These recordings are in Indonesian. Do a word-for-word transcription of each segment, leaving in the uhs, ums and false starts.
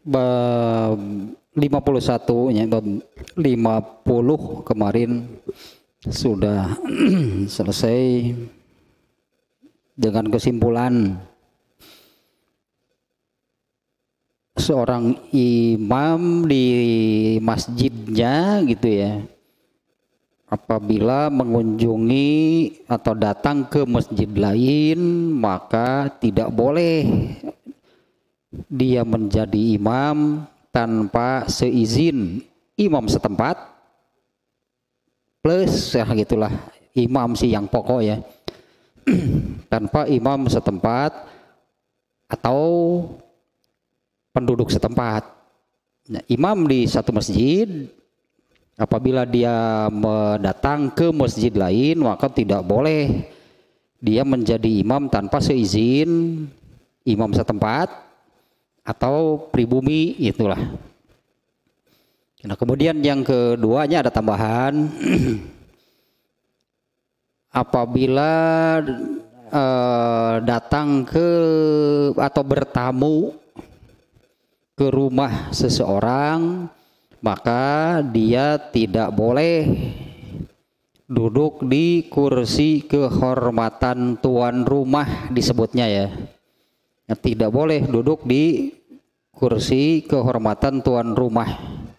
bab lima puluh satu ya, bab lima puluh kemarin sudah selesai dengan kesimpulan seorang imam di masjidnya gitu ya, apabila mengunjungi atau datang ke masjid lain maka tidak boleh dia menjadi imam tanpa seizin imam setempat, plus ya gitulah imam sih yang pokok ya, tanpa imam setempat atau penduduk setempat. Nah, imam di satu masjid apabila dia mendatang ke masjid lain maka tidak boleh dia menjadi imam tanpa seizin imam setempat atau pribumi, itulah. Nah, kemudian yang keduanya ada tambahan apabila eh, datang ke atau bertamu ke rumah seseorang maka dia tidak boleh duduk di kursi kehormatan tuan rumah disebutnya ya. Tidak boleh duduk di kursi kehormatan tuan rumah.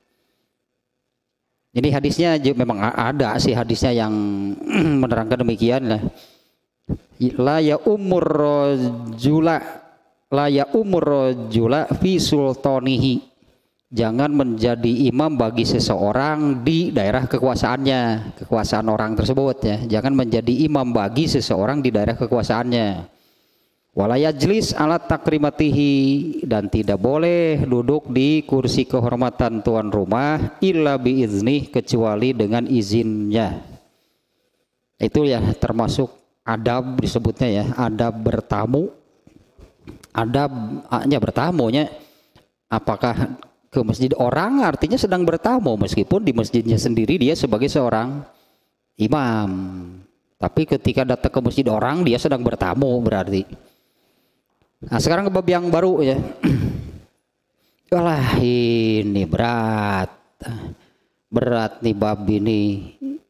Ini hadisnya memang ada sih hadisnya yang menerangkan demikian lah. La ya umur rajula la ya umur rajula fi sultanihi. Jangan menjadi imam bagi seseorang di daerah kekuasaannya, kekuasaan orang tersebut ya. Jangan menjadi imam bagi seseorang di daerah kekuasaannya. Wala yajlis ala takrimatihi, dan tidak boleh duduk di kursi kehormatan tuan rumah illa biiznih, kecuali dengan izinnya. Itu ya termasuk adab disebutnya ya, adab bertamu. Adabnya bertamunya apakah ke masjid orang artinya sedang bertamu meskipun di masjidnya sendiri dia sebagai seorang imam. Tapi ketika datang ke masjid orang dia sedang bertamu berarti. Nah, sekarang ke bab yang baru ya. Walah, ini berat. Berat nih bab ini.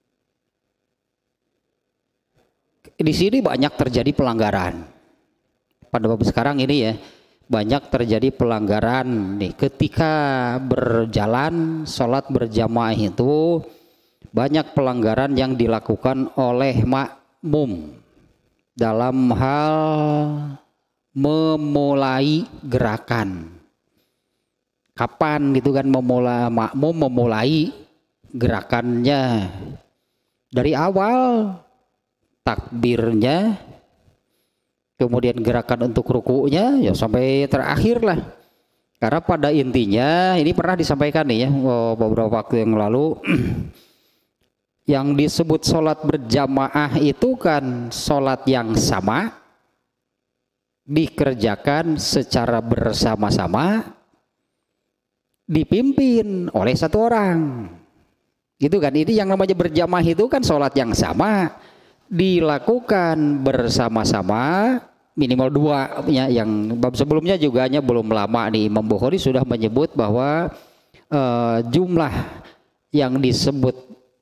Di sini banyak terjadi pelanggaran. Pada bab sekarang ini ya, banyak terjadi pelanggaran nih ketika berjalan sholat berjamaah itu, banyak pelanggaran yang dilakukan oleh makmum dalam hal memulai gerakan. Kapan gitu kan memulai makmum memulai gerakannya dari awal takbirnya, kemudian gerakan untuk rukunya ya sampai terakhir lah. Karena pada intinya ini pernah disampaikan nih ya beberapa waktu yang lalu, yang disebut sholat berjamaah itu kan sholat yang sama, dikerjakan secara bersama-sama, dipimpin oleh satu orang gitu kan. Ini yang namanya berjamaah itu kan sholat yang sama dilakukan bersama-sama, minimal dua ya. Yang bab sebelumnya juga hanya belum lama nih Imam Bukhari sudah menyebut bahwa uh, jumlah yang disebut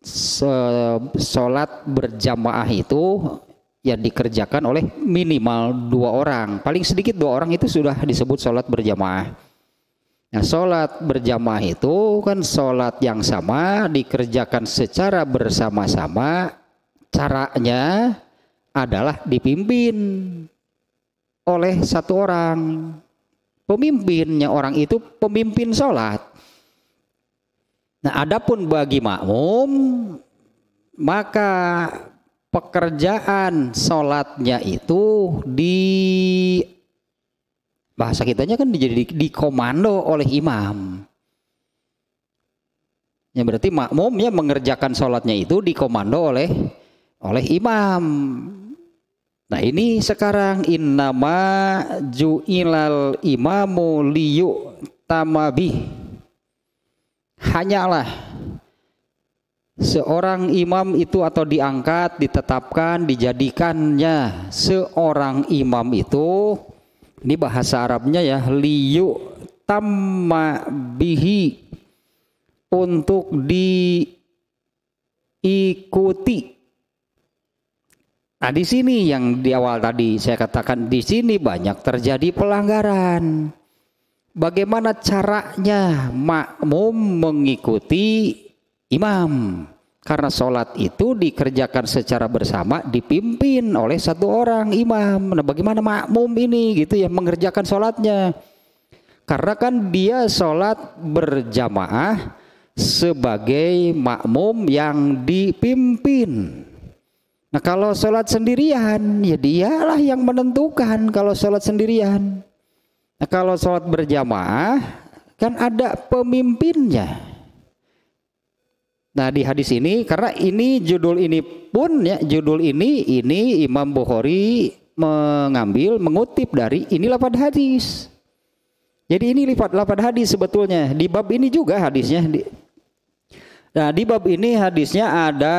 sholat berjamaah itu yang dikerjakan oleh minimal dua orang, paling sedikit dua orang itu sudah disebut sholat berjamaah. Nah, sholat berjamaah itu kan sholat yang sama dikerjakan secara bersama-sama, caranya adalah dipimpin oleh satu orang. Pemimpinnya orang itu pemimpin sholat. Nah, adapun bagi makmum maka pekerjaan sholatnya itu di bahasa kitanya kan jadi dikomando oleh imam. Ya berarti makmum ya mengerjakan sholatnya itu dikomando oleh oleh imam. Nah ini sekarang innama ju'ilal imamu liyu tamabih, hanyalah seorang imam itu atau diangkat, ditetapkan, dijadikannya seorang imam itu, ini bahasa Arabnya ya, liyu tamma bihi, untuk diikuti. Nah, di sini yang di awal tadi saya katakan, di sini banyak terjadi pelanggaran. Bagaimana caranya makmum mengikuti imam? Karena sholat itu dikerjakan secara bersama, dipimpin oleh satu orang imam. Nah, bagaimana makmum ini gitu ya mengerjakan sholatnya? Karena kan dia sholat berjamaah sebagai makmum yang dipimpin. Nah, kalau sholat sendirian, ya dialah yang menentukan kalau sholat sendirian. Nah, kalau sholat berjamaah, kan ada pemimpinnya. Nah, di hadis ini, karena ini judul ini pun ya, judul ini, ini Imam Bukhari mengambil, mengutip dari ini lafaz hadis. Jadi ini lafaz lafaz hadis sebetulnya. Di bab ini juga hadisnya. Nah, di bab ini hadisnya ada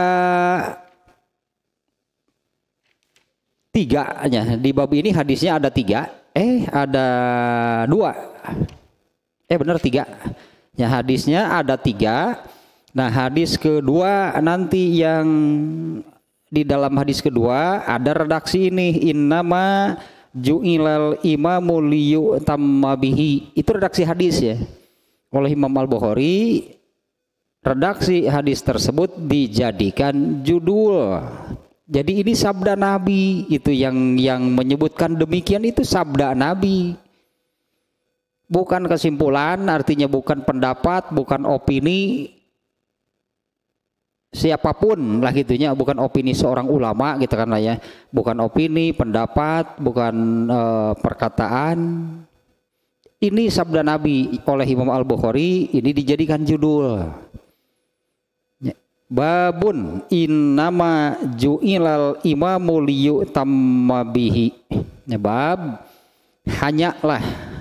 tiganya. Di bab ini hadisnya ada tiga, eh ada dua, eh benar tiga. Ya, hadisnya ada tiga. Nah, hadis kedua nanti yang di dalam hadis kedua ada redaksi ini, innama ju'ilal imamu liyutamma bihi. Itu redaksi hadis ya oleh Imam Al-Bukhari. Redaksi hadis tersebut dijadikan judul. Jadi ini sabda Nabi, itu yang yang menyebutkan demikian itu sabda Nabi. Bukan kesimpulan, artinya bukan pendapat, bukan opini siapapun lah gitunya, bukan opini seorang ulama gitu kan lah ya. Bukan opini, pendapat, bukan uh, perkataan. Ini sabda Nabi oleh Imam Al-Bukhari, ini dijadikan judul. Babun innama ju'ilal imamu liyutamma bihi. Ya, bab hanyalah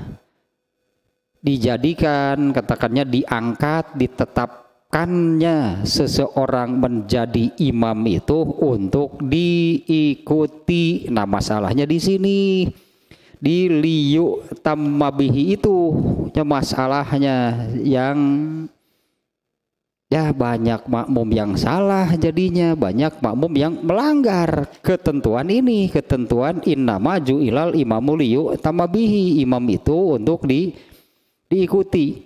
dijadikan, katakannya diangkat, ditetapkannya seseorang menjadi imam itu untuk diikuti. Nah, masalahnya di sini di liyutamma bihi itu ya, masalahnya yang ya banyak makmum yang salah, jadinya banyak makmum yang melanggar ketentuan ini, ketentuan innama ju'ilal imamu liyutamma bihi, imam itu untuk di, diikuti.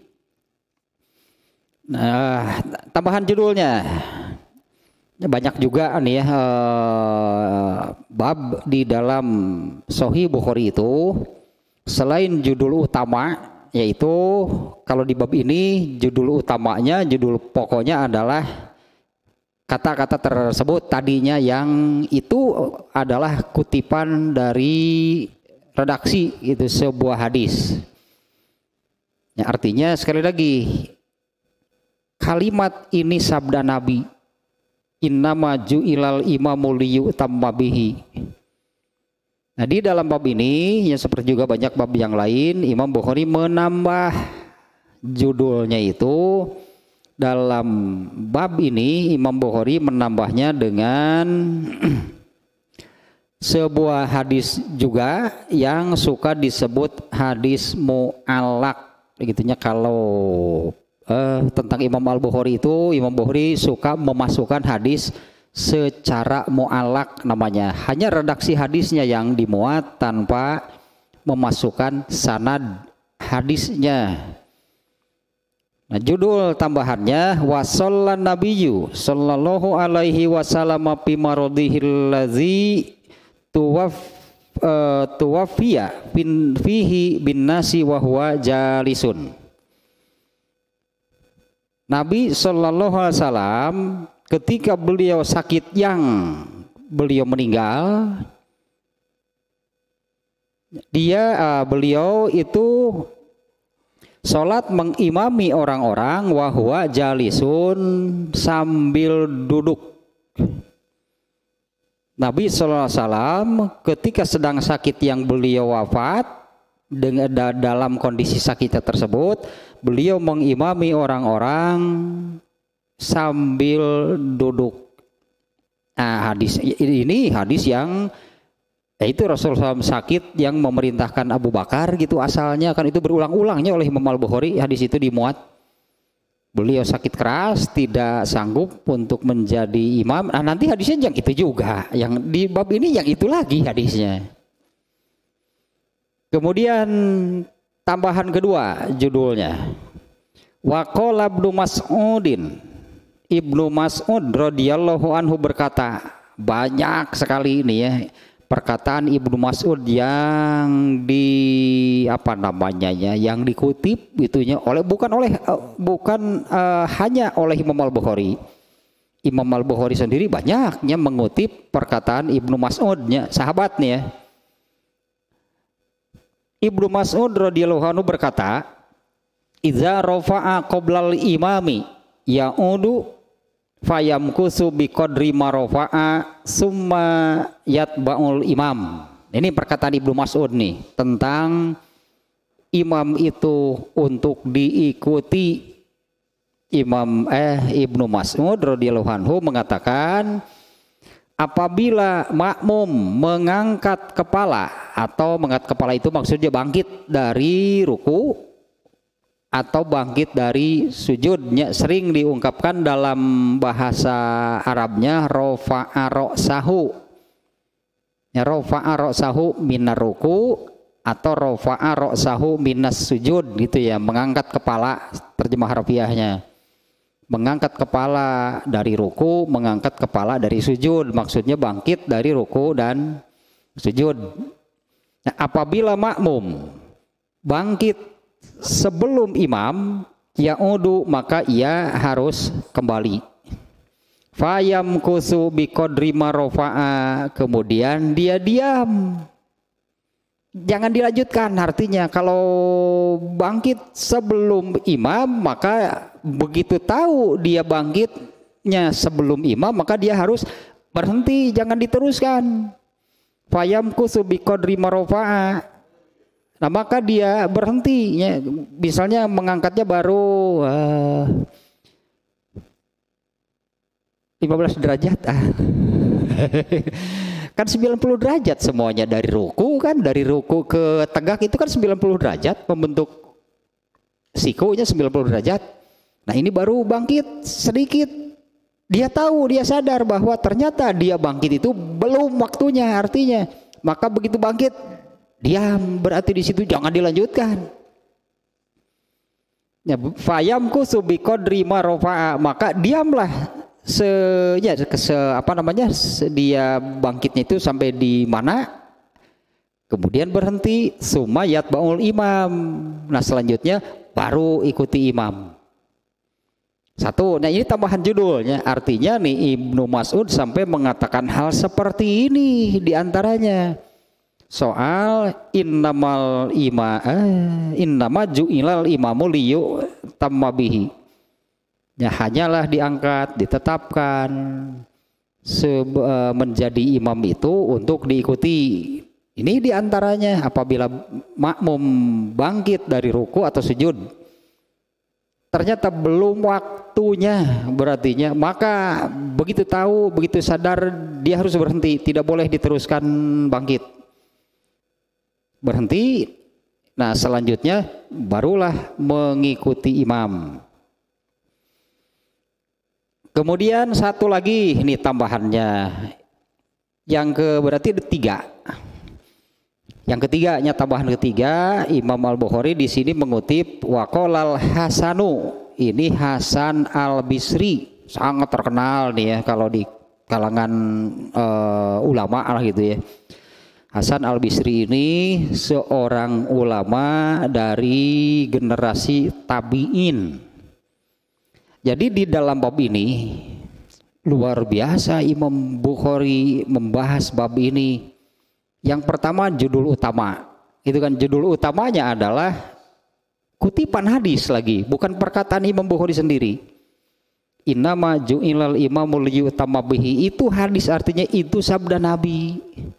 Nah, tambahan judulnya banyak juga nih ya, eh, bab di dalam Sahih Bukhari itu selain judul utama, yaitu kalau di bab ini judul utamanya, judul pokoknya adalah kata-kata tersebut tadinya yang itu adalah kutipan dari redaksi itu sebuah hadis. Ya, artinya sekali lagi kalimat ini sabda Nabi, innama ju'ilal imamu liyutamma bihi. Nah, di dalam bab ini ya seperti juga banyak bab yang lain, Imam Bukhari menambah judulnya itu. Dalam bab ini Imam Bukhari menambahnya dengan sebuah hadis juga yang suka disebut hadis mu'allaq. Begitunya kalau eh, tentang Imam Al-Bukhari itu, Imam Bukhari suka memasukkan hadis secara mu'allaq namanya, hanya redaksi hadisnya yang dimuat tanpa memasukkan sanad hadisnya. Nah, judul tambahannya wasallan nabiyyu sallallahu alaihi wasallam fi maradihil ladzi tuwaf uh, tuwafiya bin fihi bin nasi wa huwa jalisun. Nabi sallallahu alaihi wasallam ketika beliau sakit yang beliau meninggal, dia uh, beliau itu sholat mengimami orang-orang wahwa jalisun sambil duduk. Nabi shallallahu alaihi wasallam ketika sedang sakit yang beliau wafat, dengan dalam kondisi sakitnya tersebut beliau mengimami orang-orang sambil duduk. Nah, hadis ini hadis yang Ya itu Rasulullah sakit yang memerintahkan Abu Bakar gitu asalnya, kan itu berulang-ulangnya oleh Imam Al-Bukhari, hadis itu dimuat. Beliau sakit keras, tidak sanggup untuk menjadi imam. Nah nanti hadisnya yang itu juga, yang di bab ini yang itu lagi hadisnya. Kemudian tambahan kedua judulnya, Waqala Ibnu Mas'udin, Ibnu Mas'ud radhiyallahu anhu berkata, banyak sekali ini ya perkataan Ibnu Mas'ud yang di apa namanya ya, yang dikutip itunya oleh bukan oleh bukan uh, hanya oleh Imam Al-Bukhari. Imam Al-Bukhari sendiri banyaknya mengutip perkataan Ibnu Mas'udnya, sahabatnya ya. Ibnu Mas'ud radhiyallahu anhu berkata, "Idza rafa'a qoblal imami ya'udu fayamkusu biqadri marofa'a summa yatba'ul imam." Ini perkataan Ibnu Mas'ud nih tentang imam itu untuk diikuti. Imam eh Ibnu Mas'ud radhiyallahu anhu mengatakan, apabila makmum mengangkat kepala, atau mengangkat kepala itu maksudnya bangkit dari ruku atau bangkit dari sujudnya, sering diungkapkan dalam bahasa Arabnya rofa'a ra'sahu, ya, rofa'a ra'sahu minar ruku atau rofa'a ra'sahu minas sujud gitu ya, mengangkat kepala, terjemah harfiahnya mengangkat kepala dari ruku, mengangkat kepala dari sujud, maksudnya bangkit dari ruku dan sujud. Nah, apabila makmum bangkit sebelum imam, ya'udu, maka ia harus kembali. Fayam kusu biqadri marofa'a, kemudian dia diam, jangan dilanjutkan. Artinya kalau bangkit sebelum imam, maka begitu tahu dia bangkitnya sebelum imam, maka dia harus berhenti, jangan diteruskan. Fayam kusu biqadri marofa'a, nah maka dia berhenti ya, misalnya mengangkatnya baru uh, lima belas derajat ah. Kan sembilan puluh derajat semuanya, dari ruku kan, dari ruku ke tegak itu kan sembilan puluh derajat, membentuk sikunya sembilan puluh derajat. Nah ini baru bangkit sedikit, dia tahu, dia sadar bahwa ternyata dia bangkit itu belum waktunya, artinya maka begitu bangkit diam, berarti di situ jangan dilanjutkan. Ya, fayamku subiqadri marofa'a, maka diamlah se ya se apa namanya se, dia bangkitnya itu sampai di mana, kemudian berhenti, sumayat baul imam, nah selanjutnya baru ikuti imam. Satu, nah ini tambahan judulnya, artinya nih Ibnu Mas'ud sampai mengatakan hal seperti ini diantaranya soal innamal ima eh, innama ju'ilal imamu liyu tammabihi, ya hanyalah diangkat, ditetapkan sebe, menjadi imam itu untuk diikuti. Ini diantaranya apabila makmum bangkit dari ruku atau sujud, ternyata belum waktunya, berartinya maka begitu tahu, begitu sadar, dia harus berhenti, tidak boleh diteruskan bangkit, berhenti. Nah selanjutnya barulah mengikuti imam. Kemudian satu lagi ini tambahannya, yang ke berarti ada tiga. Yang ketiganya, tambahan ketiga, Imam Al-Bukhari di sini mengutip waqolal Hasanu, ini Hasan Al-Bisri, sangat terkenal nih ya kalau di kalangan uh, ulama lah gitu ya. Hasan Al-Bisri ini seorang ulama dari generasi tabi'in. Jadi di dalam bab ini luar biasa Imam Bukhari membahas bab ini. Yang pertama judul utama, itu kan judul utamanya adalah kutipan hadis lagi, bukan perkataan Imam Bukhari sendiri. Innama ju'ilal imamul liyutamma bihi, itu hadis, artinya itu sabda Nabi.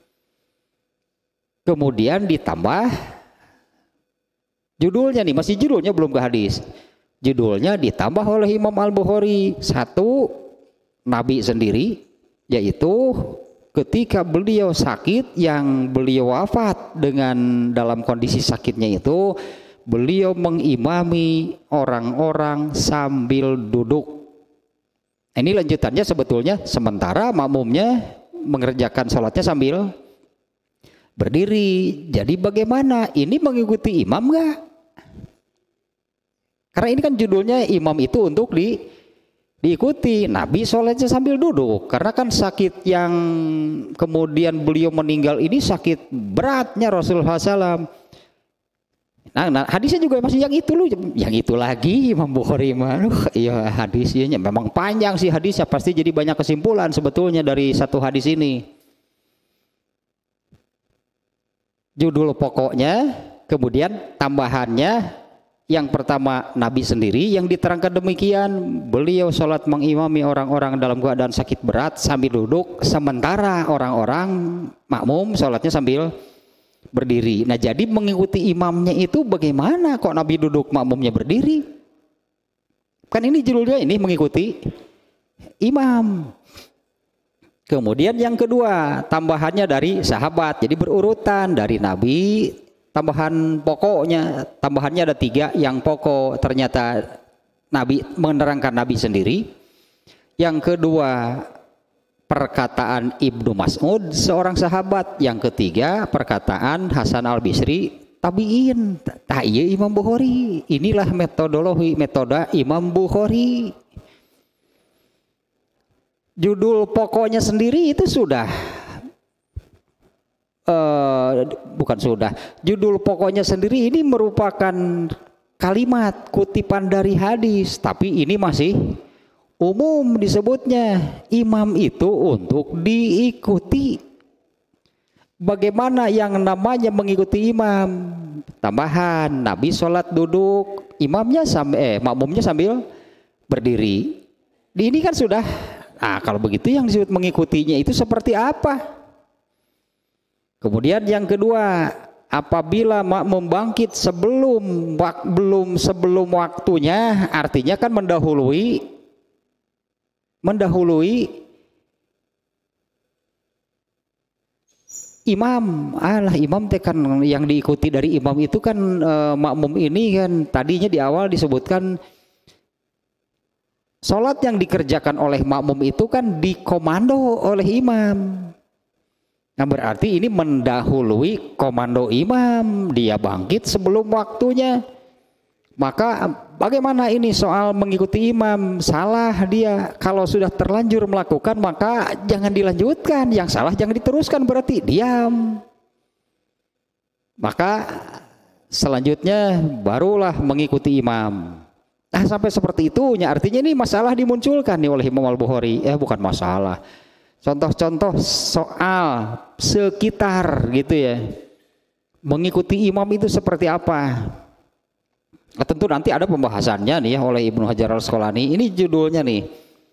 Kemudian ditambah judulnya nih, masih judulnya belum ke hadis. Judulnya ditambah oleh Imam Al-Bukhari satu nabi sendiri, yaitu ketika beliau sakit, yang beliau wafat dengan dalam kondisi sakitnya itu, beliau mengimami orang-orang sambil duduk. Ini lanjutannya sebetulnya, sementara makmumnya mengerjakan sholatnya sambil berdiri. Jadi bagaimana? Ini mengikuti imam nggak? Karena ini kan judulnya imam itu untuk di, diikuti. Nabi sholatnya sambil duduk. Karena kan sakit yang kemudian beliau meninggal ini sakit beratnya Rasulullah shallallahu alaihi wasallam. Nah, nah hadisnya juga masih yang itu loh, yang itu lagi Imam Bukhari mah. Iya hadisnya memang panjang sih hadisnya, pasti jadi banyak kesimpulan sebetulnya dari satu hadis ini. Judul pokoknya, kemudian tambahannya, yang pertama Nabi sendiri yang diterangkan demikian, beliau sholat mengimami orang-orang dalam keadaan sakit berat sambil duduk, sementara orang-orang makmum sholatnya sambil berdiri. Nah jadi mengikuti imamnya itu bagaimana kok Nabi duduk makmumnya berdiri? Kan ini judulnya ini mengikuti imam. Kemudian yang kedua tambahannya dari sahabat, jadi berurutan dari Nabi, tambahan pokoknya, tambahannya ada tiga yang pokok ternyata Nabi menerangkan Nabi sendiri. Yang kedua perkataan Ibnu Mas'ud seorang sahabat, yang ketiga perkataan Hasan Al-Bisri tabi'in. Tah iya Imam Bukhari, inilah metodologi metode Imam Bukhari. Judul pokoknya sendiri itu sudah uh, bukan sudah judul pokoknya sendiri ini merupakan kalimat kutipan dari hadis, tapi ini masih umum disebutnya. Imam itu untuk diikuti. Bagaimana yang namanya mengikuti imam? Tambahan Nabi sholat duduk, imamnya sambil eh makmumnya sambil berdiri. Di ini kan sudah. Nah kalau begitu yang disebut mengikutinya itu seperti apa? Kemudian yang kedua, apabila makmum bangkit sebelum wak, belum sebelum waktunya, artinya kan mendahului mendahului imam. Alah imam teh kan yang diikuti dari imam itu kan e, makmum ini kan tadinya di awal disebutkan sholat yang dikerjakan oleh makmum itu kan dikomando oleh imam. Nah berarti ini mendahului komando imam, dia bangkit sebelum waktunya. Maka bagaimana ini soal mengikuti imam? Salah dia. Kalau sudah terlanjur melakukan maka jangan dilanjutkan. Yang salah jangan diteruskan, berarti diam. Maka selanjutnya barulah mengikuti imam. Nah sampai seperti itunya, artinya ini masalah dimunculkan nih oleh Imam Al-Bukhari. Eh bukan masalah. Contoh-contoh soal sekitar gitu ya. Mengikuti imam itu seperti apa? Nah, tentu nanti ada pembahasannya nih ya oleh Ibnu Hajar Al-Asqalani. Ini judulnya nih.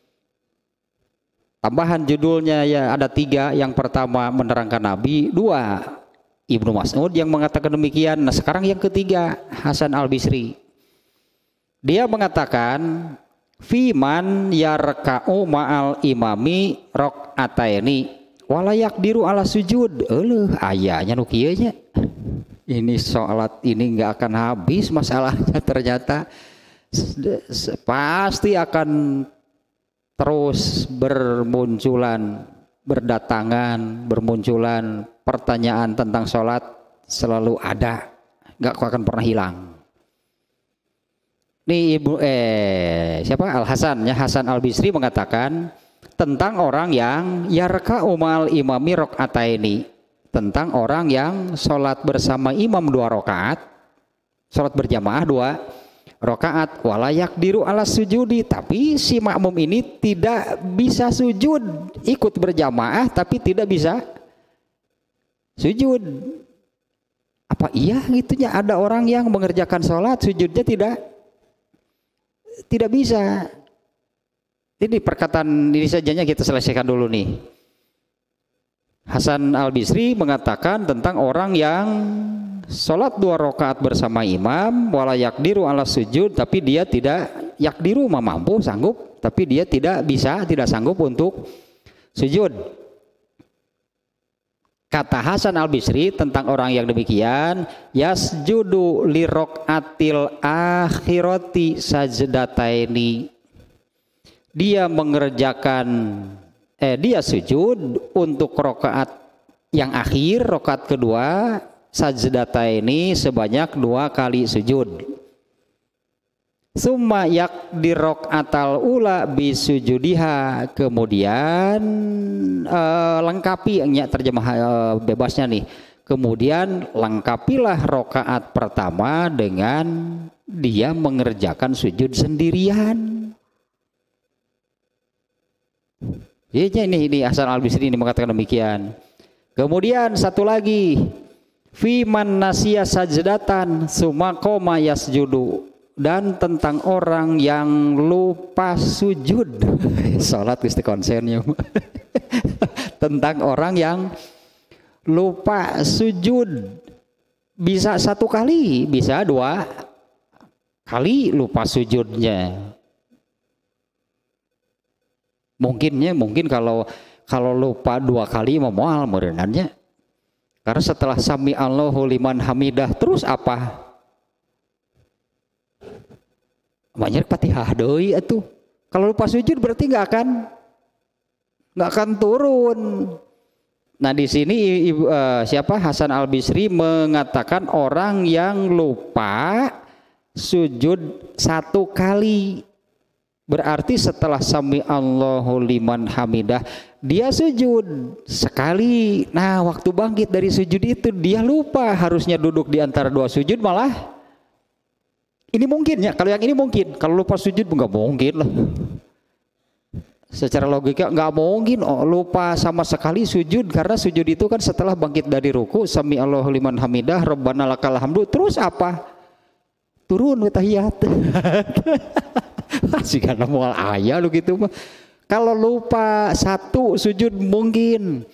Tambahan judulnya ya ada tiga. Yang pertama menerangkan Nabi. Dua Ibnu Mas'ud yang mengatakan demikian. Nah sekarang yang ketiga Hasan Al-Bisri. Dia mengatakan fiman yarka'u ma'al imami rok'ataini walayak diru ala sujud. Eleuh ayahnya nu kieu nya. Ini sholat ini nggak akan habis masalahnya, ternyata pasti akan terus bermunculan, berdatangan, bermunculan pertanyaan tentang sholat selalu ada, nggak akan pernah hilang. Nih ibu eh siapa Al Hasan ya Hasan Al Bisri mengatakan tentang orang yang yarka umal imami rok'ataini, tentang orang yang sholat bersama imam dua rakaat, sholat berjamaah dua rakaat, walayak diru ala sujudi, tapi si makmum ini tidak bisa sujud, ikut berjamaah tapi tidak bisa sujud. Apa iya gitunya ada orang yang mengerjakan sholat sujudnya tidak tidak bisa. Ini perkataan ini sajanya kita selesaikan dulu nih. Hasan Al-Bisri mengatakan tentang orang yang sholat dua rakaat bersama imam wala yakdiru ala sujud, tapi dia tidak yakdiru, mampu sanggup tapi dia tidak bisa tidak sanggup untuk sujud. Kata Hasan Al-Bisri tentang orang yang demikian, yasjudu li raqatil akhirati sajdataini. Dia mengerjakan eh dia sujud untuk rakaat yang akhir, rakaat kedua, sajdataini sebanyak dua kali sujud. Summa yakdi raqatal ula bisujudiha, kemudian uh, lengkapi ya, terjemah uh, bebasnya nih. Kemudian lengkapilah rakaat pertama dengan dia mengerjakan sujud sendirian. Jadi ini ini Hasan Al-Bisri ini mengatakan demikian. Kemudian satu lagi, fi man nasiya sajdatan summa qoma yasjudu, dan tentang orang yang lupa sujud. Salat Gusti konsennya. Tentang orang yang lupa sujud, bisa satu kali, bisa dua kali lupa sujudnya. Mungkinnya mungkin kalau kalau lupa dua kali mau moal merenannya. Karena setelah sami Allahu liman hamidah terus apa? Banyak Fatihah deui atuh. Kalau lupa sujud berarti nggak akan nggak akan turun. Nah di sini uh, siapa Hasan Al-Bisri mengatakan orang yang lupa sujud satu kali, berarti setelah sami Allahu liman hamidah dia sujud sekali. Nah waktu bangkit dari sujud itu dia lupa harusnya duduk di antara dua sujud, malah ini mungkin ya, kalau yang ini mungkin, kalau lupa sujud nggak mungkin lah. Secara logika nggak mungkin oh, lupa sama sekali sujud, karena sujud itu kan setelah bangkit dari ruku, sami Allahu liman hamidah, Rabbana lakal hamdu, terus apa? Turun tahiyat. Sih karena mual ayah lu gitu mah. Kalau lupa satu sujud mungkin.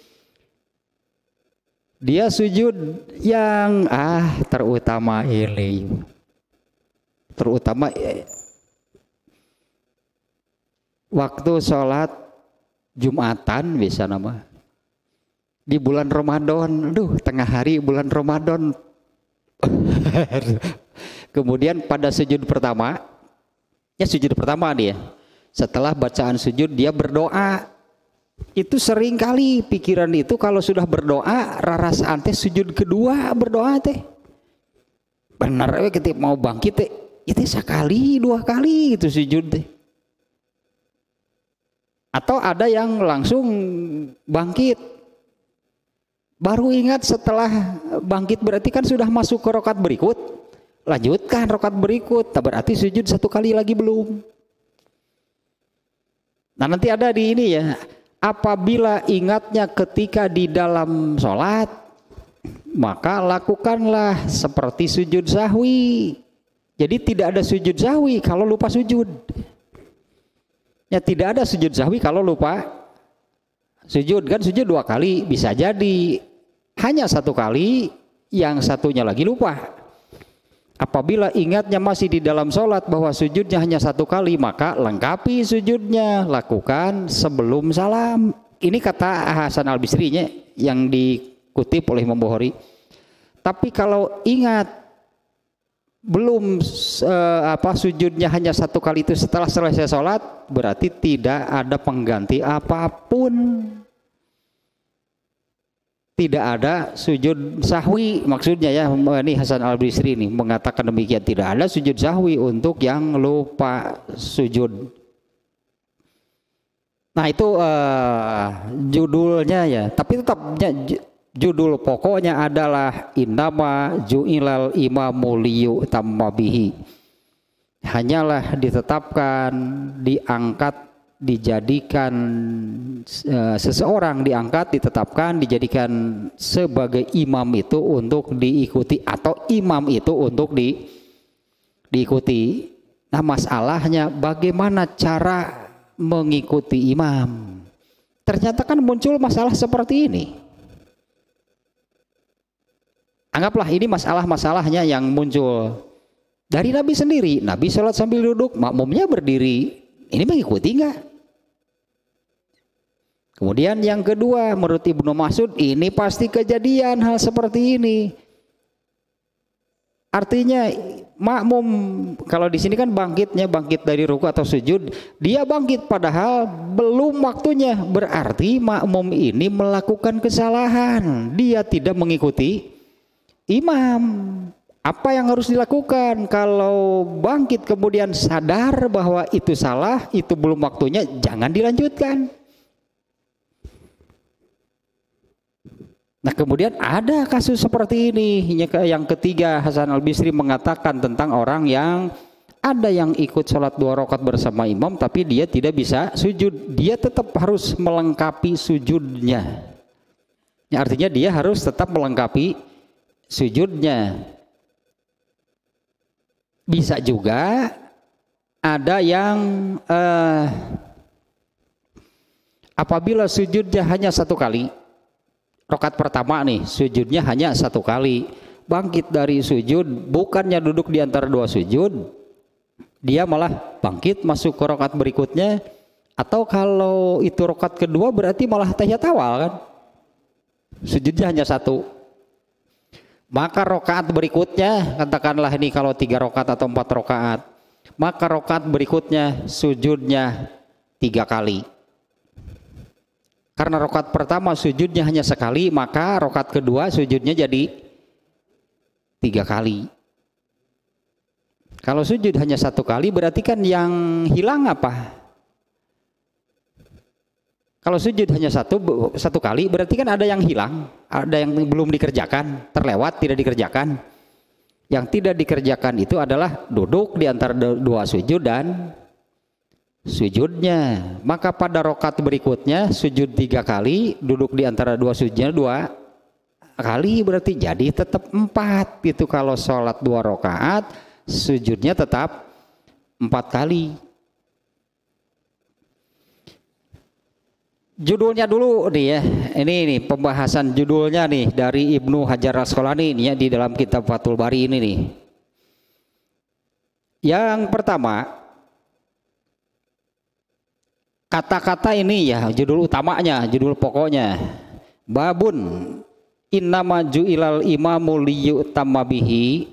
Dia sujud yang ah terutama ini. Terutama eh, waktu sholat Jumatan bisa nama di bulan Ramadan, aduh tengah hari bulan Ramadan. Kemudian pada sujud pertama, ya sujud pertama dia, setelah bacaan sujud dia berdoa. Itu sering kali pikiran itu kalau sudah berdoa rarasaan teh sujud kedua berdoa teh benar we ketika mau bangkit teh itu sekali dua kali itu sujud deh. Atau ada yang langsung bangkit baru ingat setelah bangkit, berarti kan sudah masuk ke rakaat berikut, lanjutkan rakaat berikut, berarti sujud satu kali lagi belum. Nah nanti ada di ini ya, apabila ingatnya ketika di dalam sholat, maka lakukanlah seperti sujud sahwi. Jadi tidak ada sujud sahwi kalau lupa sujud. Ya tidak ada sujud sahwi kalau lupa sujud. Kan sujud dua kali, bisa jadi hanya satu kali, yang satunya lagi lupa. Apabila ingatnya masih di dalam sholat bahwa sujudnya hanya satu kali, maka lengkapi sujudnya, lakukan sebelum salam. Ini kata Hasan Al-Bisri-nya yang dikutip oleh Imam Bukhari. Tapi kalau ingat belum uh, apa sujudnya hanya satu kali itu setelah selesai sholat, berarti tidak ada pengganti apapun, tidak ada sujud sahwi maksudnya ya. Ini Hasan Al-Bisri ini mengatakan demikian, tidak ada sujud sahwi untuk yang lupa sujud. Nah itu uh, judulnya ya, tapi tetapnya judul pokoknya adalah innama ju'ilal imamu liyutamma bihi. Hanyalah ditetapkan, diangkat, dijadikan e, seseorang diangkat, ditetapkan, dijadikan sebagai imam itu untuk diikuti, atau imam itu untuk di, diikuti. Nah masalahnya bagaimana cara mengikuti imam? Ternyata kan muncul masalah seperti ini. Anggaplah ini masalah-masalahnya yang muncul dari Nabi sendiri. Nabi sholat sambil duduk, makmumnya berdiri. Ini mengikuti enggak? Kemudian yang kedua, menurut Ibnu Mas'ud ini pasti kejadian hal seperti ini. Artinya makmum kalau di sini kan bangkitnya bangkit dari ruku atau sujud, dia bangkit padahal belum waktunya. Berarti makmum ini melakukan kesalahan. Dia tidak mengikuti imam. Apa yang harus dilakukan? Kalau bangkit kemudian sadar bahwa itu salah, itu belum waktunya, jangan dilanjutkan. Nah kemudian ada kasus seperti ini. Yang ketiga, Hasan Al-Bisri mengatakan tentang orang yang ada yang ikut sholat dua rakaat bersama imam tapi dia tidak bisa sujud. Dia tetap harus melengkapi sujudnya. Ya, artinya dia harus tetap melengkapi sujudnya. Bisa juga ada yang eh, apabila sujudnya hanya satu kali, rakaat pertama nih sujudnya hanya satu kali, bangkit dari sujud bukannya duduk di antara dua sujud, dia malah bangkit masuk ke rakaat berikutnya. Atau kalau itu rakaat kedua berarti malah tahiyat awal kan, sujudnya hanya satu. Maka rakaat berikutnya, katakanlah ini kalau tiga rakaat atau empat rakaat, maka rakaat berikutnya sujudnya tiga kali. Karena rakaat pertama sujudnya hanya sekali, maka rakaat kedua sujudnya jadi tiga kali. Kalau sujud hanya satu kali berarti kan yang hilang apa? Kalau sujud hanya satu satu kali berarti kan ada yang hilang, ada yang belum dikerjakan, terlewat, tidak dikerjakan. Yang tidak dikerjakan itu adalah duduk di antara dua sujud dan sujudnya. Maka pada rakaat berikutnya sujud tiga kali, duduk di antara dua sujudnya dua kali, berarti jadi tetap empat. Itu kalau sholat dua rakaat sujudnya tetap empat kali. Judulnya dulu nih ya, ini nih pembahasan judulnya nih dari Ibnu Hajar Asqalani ini ya di dalam kitab Fathul Bari ini nih. Yang pertama, kata-kata ini ya judul utamanya, judul pokoknya. Babun innama ju'ilal imamu liyutamma bihi.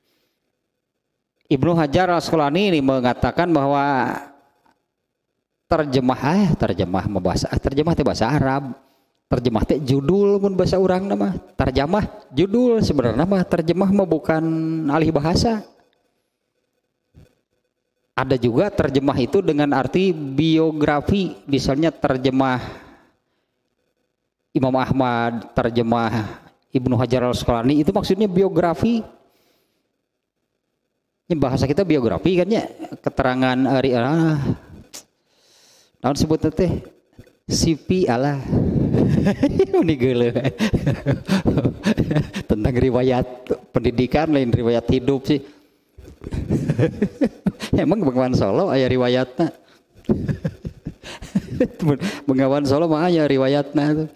Ibnu Hajar Asqalani ini mengatakan bahwa terjemah eh terjemah bahasa terjemah teh bahasa Arab, terjemah teh judul pun bahasa orang nama terjemah judul, sebenarnya mah terjemah mah bukan alih bahasa. Ada juga terjemah itu dengan arti biografi, misalnya terjemah Imam Ahmad, terjemah Ibnu Hajar Al-Asqalani, itu maksudnya biografi. Ini bahasa kita biografi kan ya, keterangan hari ah tahun sebut teh C P ala ini gele tentang riwayat pendidikan lain riwayat hidup sih. Emang Bengawan Solo aya riwayatna. Bengawan Solo mah aya riwayatna.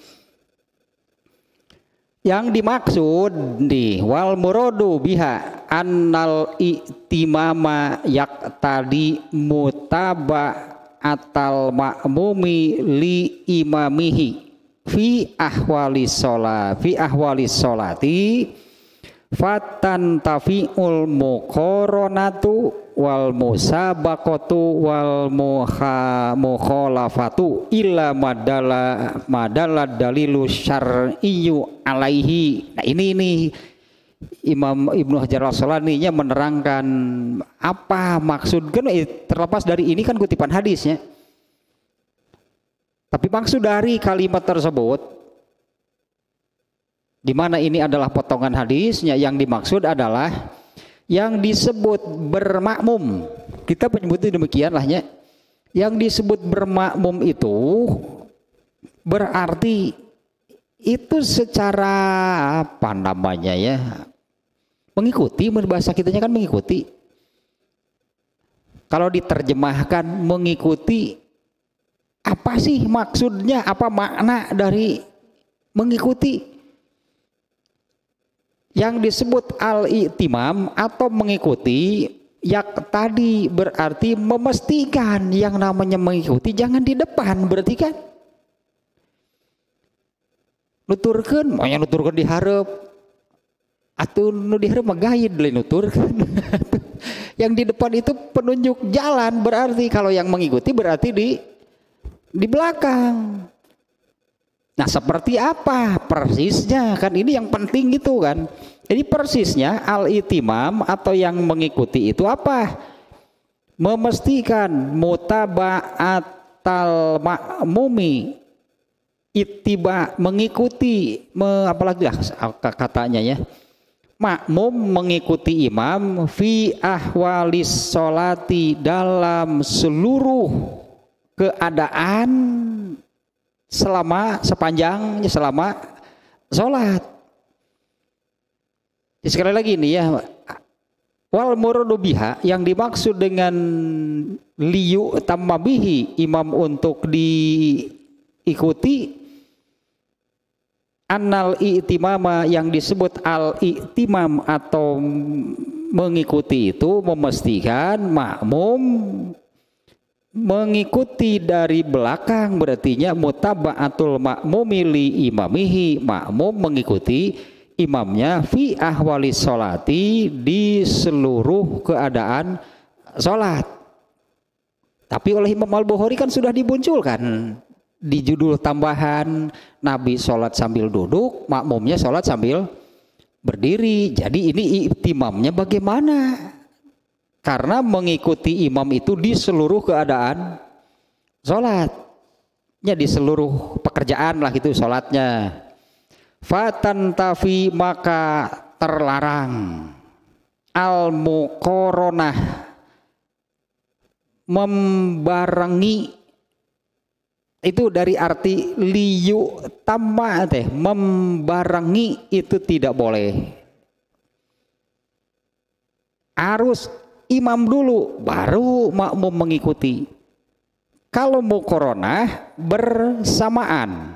Yang dimaksud di wal muradu biha annal i'timama yaqtadi mutaba atal ma'mumi li imamihi fi ahwali sholat fi ahwali sholati fatan tafi'ul muqaranatu wal musabaqatu wal mukhalafatu illa madalla madalla dalilu syar'iyyu alaihi. Nah ini ini Imam Ibnu Hajar Al-Asqalani nya menerangkan apa maksud, kan terlepas dari ini kan kutipan hadisnya, tapi maksud dari kalimat tersebut di mana ini adalah potongan hadisnya, yang dimaksud adalah yang disebut bermakmum. Kita menyebutnya demikian lahnya. Yang disebut bermakmum itu berarti itu secara apa namanya ya, mengikuti, bahasa kitanya kan mengikuti. Kalau diterjemahkan mengikuti, apa sih maksudnya, apa makna dari mengikuti? Yang disebut al-i'timam atau mengikuti, yak tadi berarti memastikan yang namanya mengikuti jangan di depan, berarti kan nuturkeun monya nuturkeun di hareup atuh nu di hareup mah gaid deui nuturkeun. Yang di depan itu penunjuk jalan, berarti kalau yang mengikuti berarti di di belakang. Nah seperti apa persisnya, kan ini yang penting gitu kan. Jadi persisnya al-itimam atau yang mengikuti itu apa? Memastikan mutaba'atal ma'mumi, ittiba mengikuti, me, apalagi lah katanya ya, makmum mengikuti imam fi ahwalis sholati, dalam seluruh keadaan selama sepanjangnya selama sholat. Sekali lagi ini ya, wal muradu biha, yang dimaksud dengan liyu tammabihi, imam untuk diikuti, annal i'timama, yang disebut al-i'timam atau mengikuti itu memastikan makmum mengikuti dari belakang, berartinya mutaba'atul makmumi li imamihi, makmum mengikuti imamnya fi ahwali sholati, di seluruh keadaan sholat. Tapi oleh Imam Al-Bukhari kan sudah dimunculkan di judul tambahan, Nabi sholat sambil duduk, makmumnya sholat sambil berdiri. Jadi ini i'timamnya bagaimana? Karena mengikuti imam itu di seluruh keadaan sholatnya, di seluruh pekerjaan lah itu sholatnya. Fatan tafi, maka terlarang al-muqaronah, membarengi, itu dari arti liyu tamma teh, membarengi itu tidak boleh, harus imam dulu baru makmum mengikuti. Kalau muqaronah bersamaan,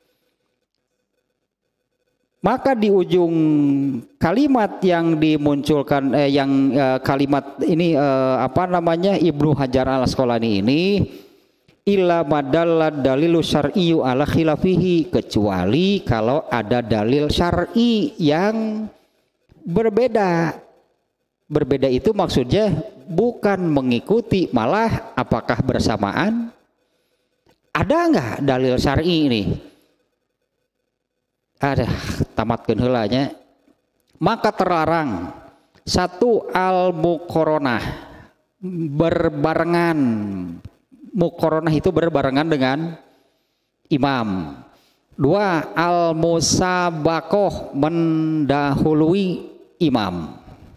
maka di ujung kalimat yang dimunculkan eh, yang eh, kalimat ini eh, apa namanya Ibnu Hajar Al Asqalani ini, illa madalla dalilu syar'iyyu ala khilafihi, kecuali kalau ada dalil syar'i yang berbeda. Berbeda itu maksudnya bukan mengikuti, malah apakah bersamaan? Ada nggak dalil syar'i ini? Ada, tamatkeun heulanya. Maka terlarang satu al-muqaronah, berbarengan. Muqaronah itu berbarengan dengan imam. Dua, al-musabaqoh, mendahului imam.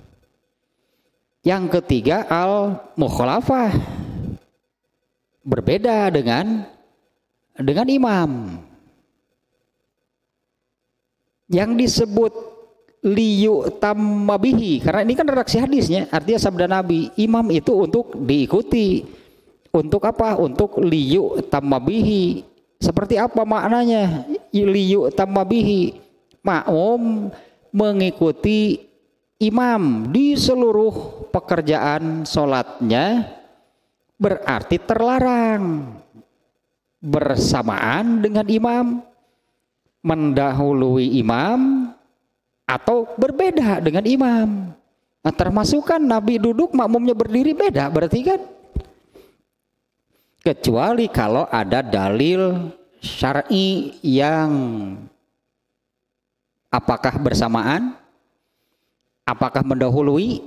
Yang ketiga al-mukhalafah, berbeda dengan dengan imam. Yang disebut liyu tammabihi, karena ini kan redaksi hadisnya, artinya sabda Nabi, imam itu untuk diikuti. Untuk apa? Untuk liyu tammabihi. Seperti apa maknanya liyu tammabihi? Makmum mengikuti imam di seluruh pekerjaan sholatnya, berarti terlarang bersamaan dengan imam, mendahului imam, atau berbeda dengan imam. Nah, termasuk kan Nabi duduk makmumnya berdiri, beda berarti kan. Kecuali kalau ada dalil syar'i yang apakah bersamaan, apakah mendahului,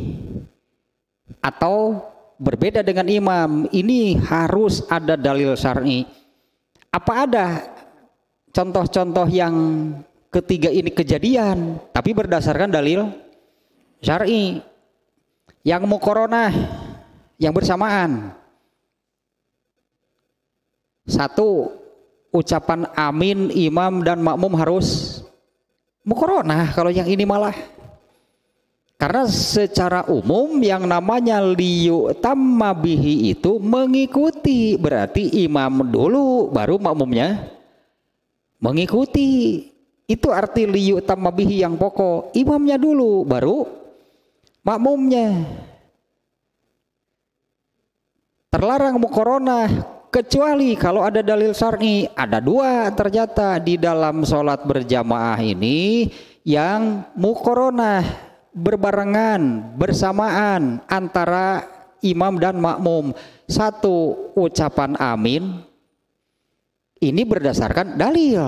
atau berbeda dengan imam. Ini harus ada dalil syar'i. Apa ada contoh-contoh yang ketiga ini kejadian tapi berdasarkan dalil syar'i, yang muqaronah, yang bersamaan? Satu, ucapan amin imam dan makmum harus muqaronah. Kalau yang ini malah, karena secara umum yang namanya liyu tammabihi itu mengikuti, berarti imam dulu baru makmumnya mengikuti. Itu arti liyu tammabihi yang pokok, imamnya dulu baru makmumnya. Terlarang muqaronah kecuali kalau ada dalil syar'i. Ada dua ternyata di dalam sholat berjamaah ini yang muqaranah, berbarengan, bersamaan antara imam dan makmum. Satu, ucapan amin ini berdasarkan dalil.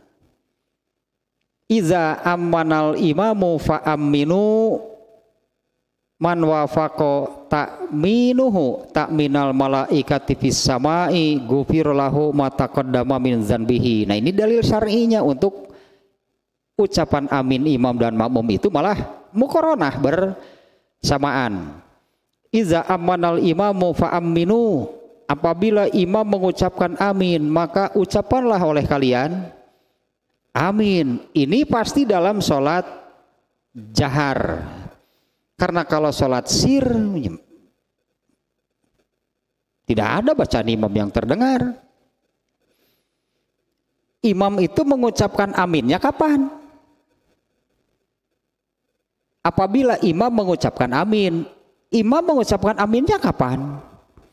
Iza ammanal imamu fa aminu man wafaqo ta'minuhu ta'minal malaikati fis samai ghufira lahu ma taqaddama min dzanbihi. Nah, ini dalil syar'inya untuk ucapan amin imam dan makmum itu malah muqaranah, bersamaan. Iza ammanal imamu fa aminu, apabila imam mengucapkan amin maka ucapkanlah oleh kalian amin. Ini pasti dalam sholat jahar. Karena kalau sholat sir tidak ada bacaan imam yang terdengar. Imam itu mengucapkan aminnya kapan? Apabila imam mengucapkan amin. Imam mengucapkan aminnya kapan?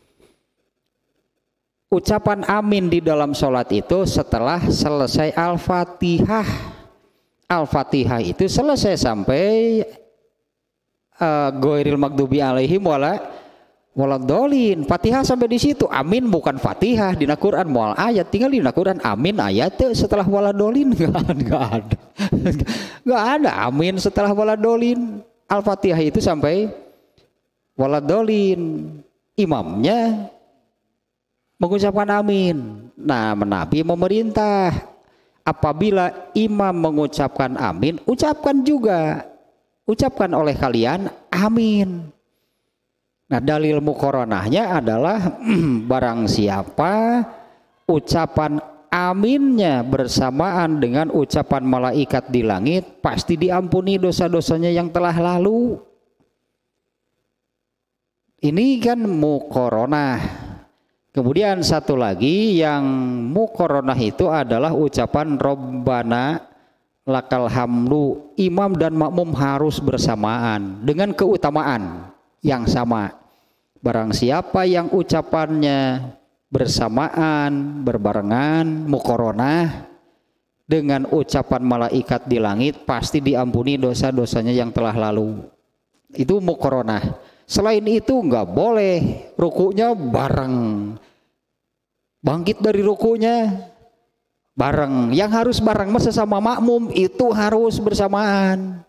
Ucapan amin di dalam sholat itu setelah selesai Al-Fatihah. Al-Fatihah itu selesai sampai uh, Ghairil maghdubi alaihim wala waladhdallin. Fatihah sampai di situ. Amin bukan Fatihah. Dina Quran moal ayat, tinggal dina Quran amin ayat setelah waladhdallin enggak ada. Enggak ada amin setelah waladhdallin. Al-Fatihah itu sampai waladhdallin. Imamnya mengucapkan amin. Nah, Nabi memerintah apabila imam mengucapkan amin, ucapkan juga, ucapkan oleh kalian amin. Nah, dalil muqaranahnya adalah barang siapa ucapan aminnya bersamaan dengan ucapan malaikat di langit, pasti diampuni dosa-dosanya yang telah lalu. Ini kan muqaranah. Kemudian satu lagi yang muqaranah itu adalah ucapan Rabbana lakal hamdu. Imam dan makmum harus bersamaan dengan keutamaan yang sama. Barang siapa yang ucapannya bersamaan, berbarengan, muqaranah dengan ucapan malaikat di langit, pasti diampuni dosa-dosanya yang telah lalu. Itu muqaranah. Selain itu nggak boleh rukunya bareng, bangkit dari rukunya bareng. Yang harus bareng sesama makmum itu harus bersamaan.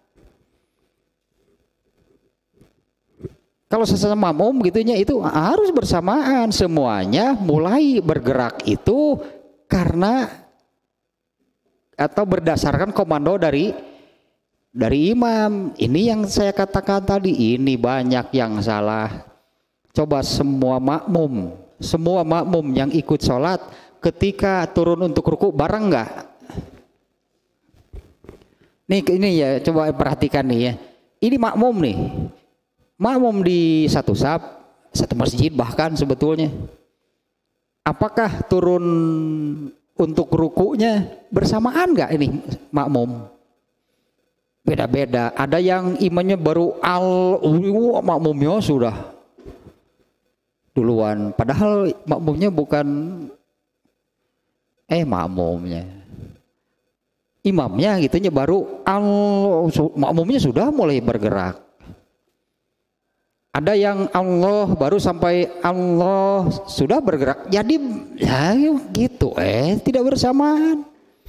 Kalau sesama makmum gitunya itu harus bersamaan. Semuanya mulai bergerak itu karena atau berdasarkan komando dari dari imam. Ini yang saya katakan tadi, ini banyak yang salah. Coba semua makmum, semua makmum yang ikut sholat ketika turun untuk ruku bareng nggak? Nih ini ya, coba perhatikan nih ya. Ini makmum nih, makmum di satu saf, satu masjid bahkan sebetulnya. Apakah turun untuk rukunya bersamaan nggak ini makmum? Beda-beda. Ada yang imannya baru al, makmumnya sudah duluan. Padahal makmumnya bukan, eh makmumnya, imamnya gitunya baru al, makmumnya sudah mulai bergerak. Ada yang Allah baru sampai Allah sudah bergerak. Jadi ya gitu, eh tidak bersamaan.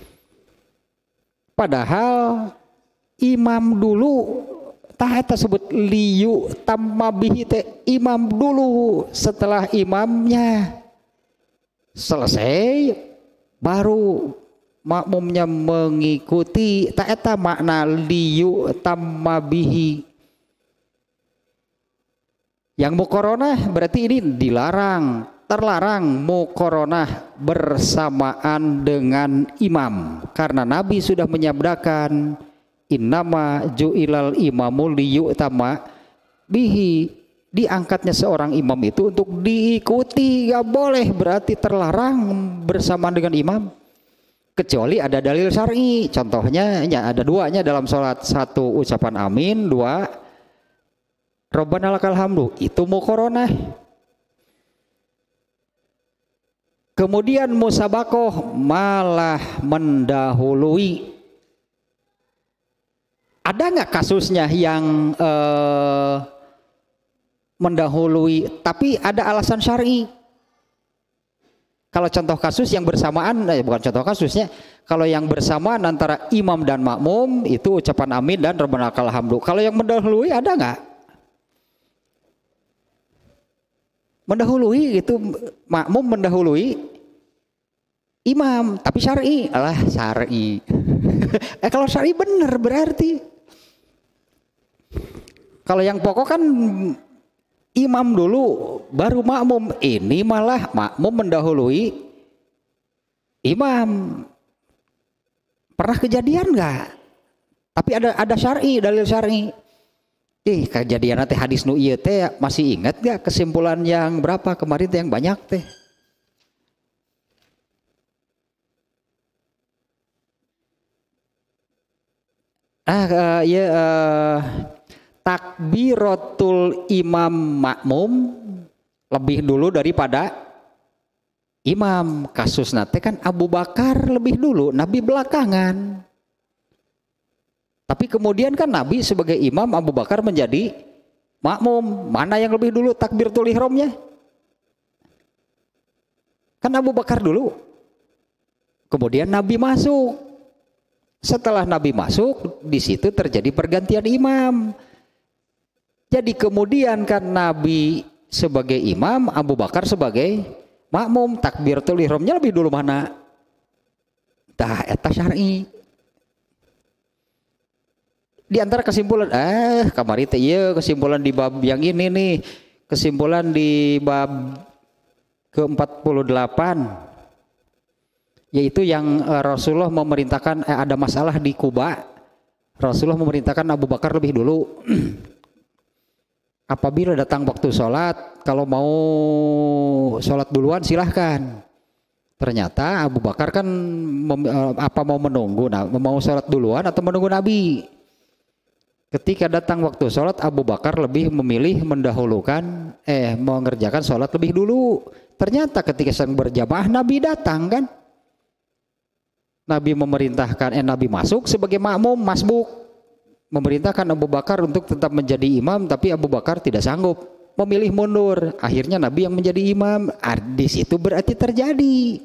Padahal imam dulu tak tersebut liyu tamabihi te imam dulu, setelah imamnya selesai baru makmumnya mengikuti. Tak eta makna liyu tamabihi. Yang muqaranah berarti ini dilarang, terlarang muqaranah bersamaan dengan imam, karena Nabi sudah menyabdakan innama ju'ilal imamu liyu'tama bihi. Diangkatnya seorang imam itu untuk diikuti, gak boleh berarti terlarang bersamaan dengan imam, kecuali ada dalil syar'i. Contohnya ya ada duanya dalam sholat, satu ucapan amin, dua Rabbana lakal hamdu, itu muqaranah. Kemudian musabakoh malah mendahului. Ada nggak kasusnya yang eh, mendahului tapi ada alasan syar'i? Kalau contoh kasus yang bersamaan, eh, bukan contoh kasusnya, kalau yang bersamaan antara imam dan makmum itu ucapan amin dan rabbana lakal hamdu. Kalau yang mendahului ada nggak? Mendahului itu makmum mendahului imam, tapi syar'i. Alah syar'i. eh kalau syar'i benar berarti. Kalau yang pokok kan imam dulu baru makmum, ini malah makmum mendahului imam. Pernah kejadian nggak? Tapi ada ada syar'i, dalil syar'i. Ih, kejadian nanti hadis nu ieu teh masih ingat gak kesimpulan yang berapa kemarin teh yang banyak teh? Ah, uh, ya uh, takbiratul imam makmum lebih dulu daripada imam. Kasus nate kan Abu Bakar lebih dulu, Nabi belakangan. Tapi kemudian kan Nabi sebagai imam, Abu Bakar menjadi makmum. Mana yang lebih dulu takbiratul ihramnya? Kan Abu Bakar dulu. Kemudian Nabi masuk. Setelah Nabi masuk, di situ terjadi pergantian imam. Jadi kemudian kan Nabi sebagai imam, Abu Bakar sebagai makmum. Takbiratul ihramnya lebih dulu mana? Tah eta syar'i. Di antara kesimpulan, eh kamari teh ieu kesimpulan di bab yang ini nih, kesimpulan di bab ke empat puluh delapan, yaitu yang eh, Rasulullah memerintahkan eh, ada masalah di Kuba, Rasulullah memerintahkan Abu Bakar lebih dulu. Apabila datang waktu sholat, kalau mau sholat duluan silahkan. Ternyata Abu Bakar kan mem, apa mau menunggu, nah, mau sholat duluan atau menunggu Nabi. Ketika datang waktu sholat, Abu Bakar lebih memilih mendahulukan, eh mengerjakan sholat lebih dulu. Ternyata ketika sedang berjamaah, Nabi datang kan. Nabi memerintahkan, eh Nabi masuk sebagai makmum, masbuk. Memerintahkan Abu Bakar untuk tetap menjadi imam, tapi Abu Bakar tidak sanggup, memilih mundur. Akhirnya Nabi yang menjadi imam. Di situ berarti terjadi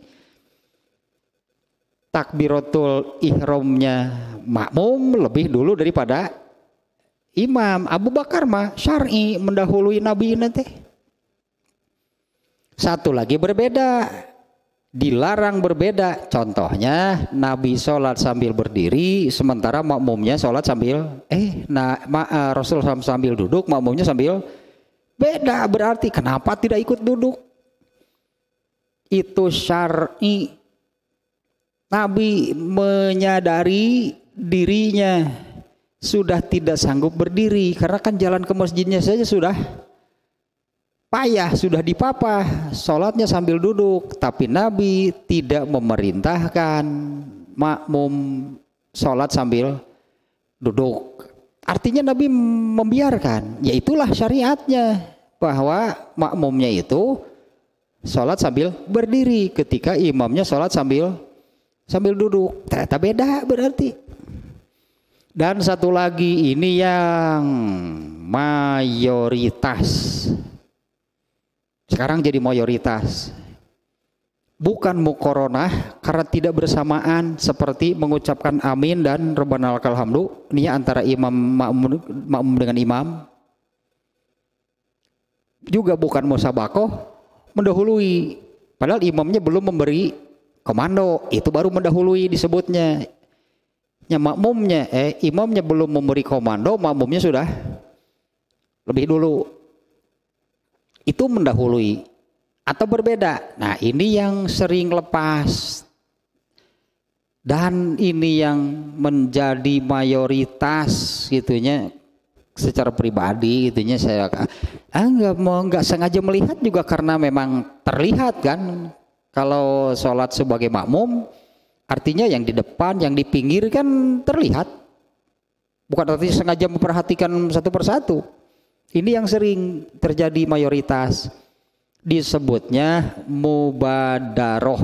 takbiratul ihramnya makmum lebih dulu daripada imam. Abu Bakar mah syar'i mendahului Nabi nanti. Satu lagi berbeda, dilarang berbeda. Contohnya Nabi sholat sambil berdiri, sementara makmumnya sholat sambil eh nah ma, uh, Rasul sambil duduk, makmumnya sambil beda. Berarti kenapa tidak ikut duduk? Itu syar'i. Nabi menyadari dirinya sudah tidak sanggup berdiri, karena kan jalan ke masjidnya saja sudah payah, sudah dipapah, sholatnya sambil duduk. Tapi Nabi tidak memerintahkan makmum sholat sambil duduk. Artinya Nabi membiarkan, ya itulah syariatnya, bahwa makmumnya itu sholat sambil berdiri ketika imamnya sholat sambil sambil duduk. Ternyata beda berarti. Dan satu lagi, ini yang mayoritas. Sekarang jadi mayoritas. Bukan muqaronah karena tidak bersamaan seperti mengucapkan amin dan rabbana lakal hamdu. Ini antara imam makmum, makmum dengan imam. Juga bukan musabakoh mendahului. Padahal imamnya belum memberi komando, itu baru mendahului disebutnya. Ya, makmumnya, eh imamnya belum memberi komando, makmumnya sudah lebih dulu. Itu mendahului atau berbeda. Nah ini yang sering lepas. Dan ini yang menjadi mayoritas gitunya secara pribadi gitunya saya ah, nggak mau nggak sengaja melihat juga karena memang terlihat kan kalau sholat sebagai makmum. Artinya yang di depan, yang di pinggir kan terlihat. Bukan artinya sengaja memperhatikan satu persatu. Ini yang sering terjadi mayoritas. disebutnya mubadaroh.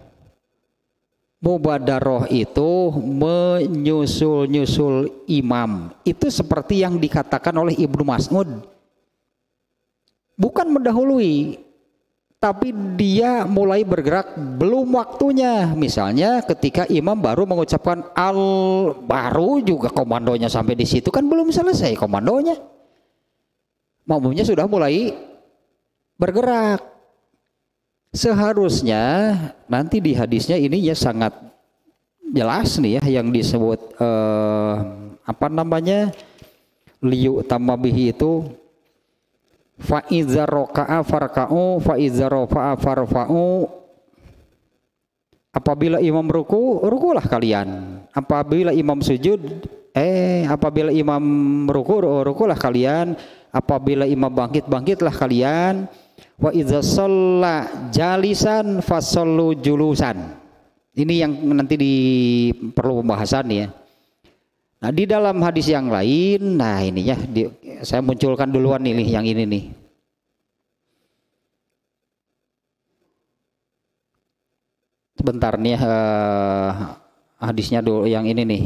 Mubadaroh itu menyusul-nyusul imam. Itu seperti yang dikatakan oleh Ibnu Mas'ud. Bukan mendahului, tapi dia mulai bergerak belum waktunya. Misalnya ketika imam baru mengucapkan al, baru juga komandonya sampai di situ kan belum selesai komandonya. Makmumnya sudah mulai bergerak. Seharusnya nanti di hadisnya ini ya sangat jelas nih ya yang disebut eh, apa namanya liu tamabihi itu fa iza raka'a farka'u fa iza rafa'a farfa'u. Apabila imam ruku, rukulah kalian. Apabila imam sujud, eh apabila imam ruku, rukulah kalian. Apabila imam bangkit, bangkitlah kalian. Wa idza shalla jalisan fasallu julusan. Ini yang nanti di perlu pembahasan ya. Nah, di dalam hadis yang lain, nah ini ya di, saya munculkan duluan nih yang ini nih. Sebentar nih uh, hadisnya dulu yang ini nih.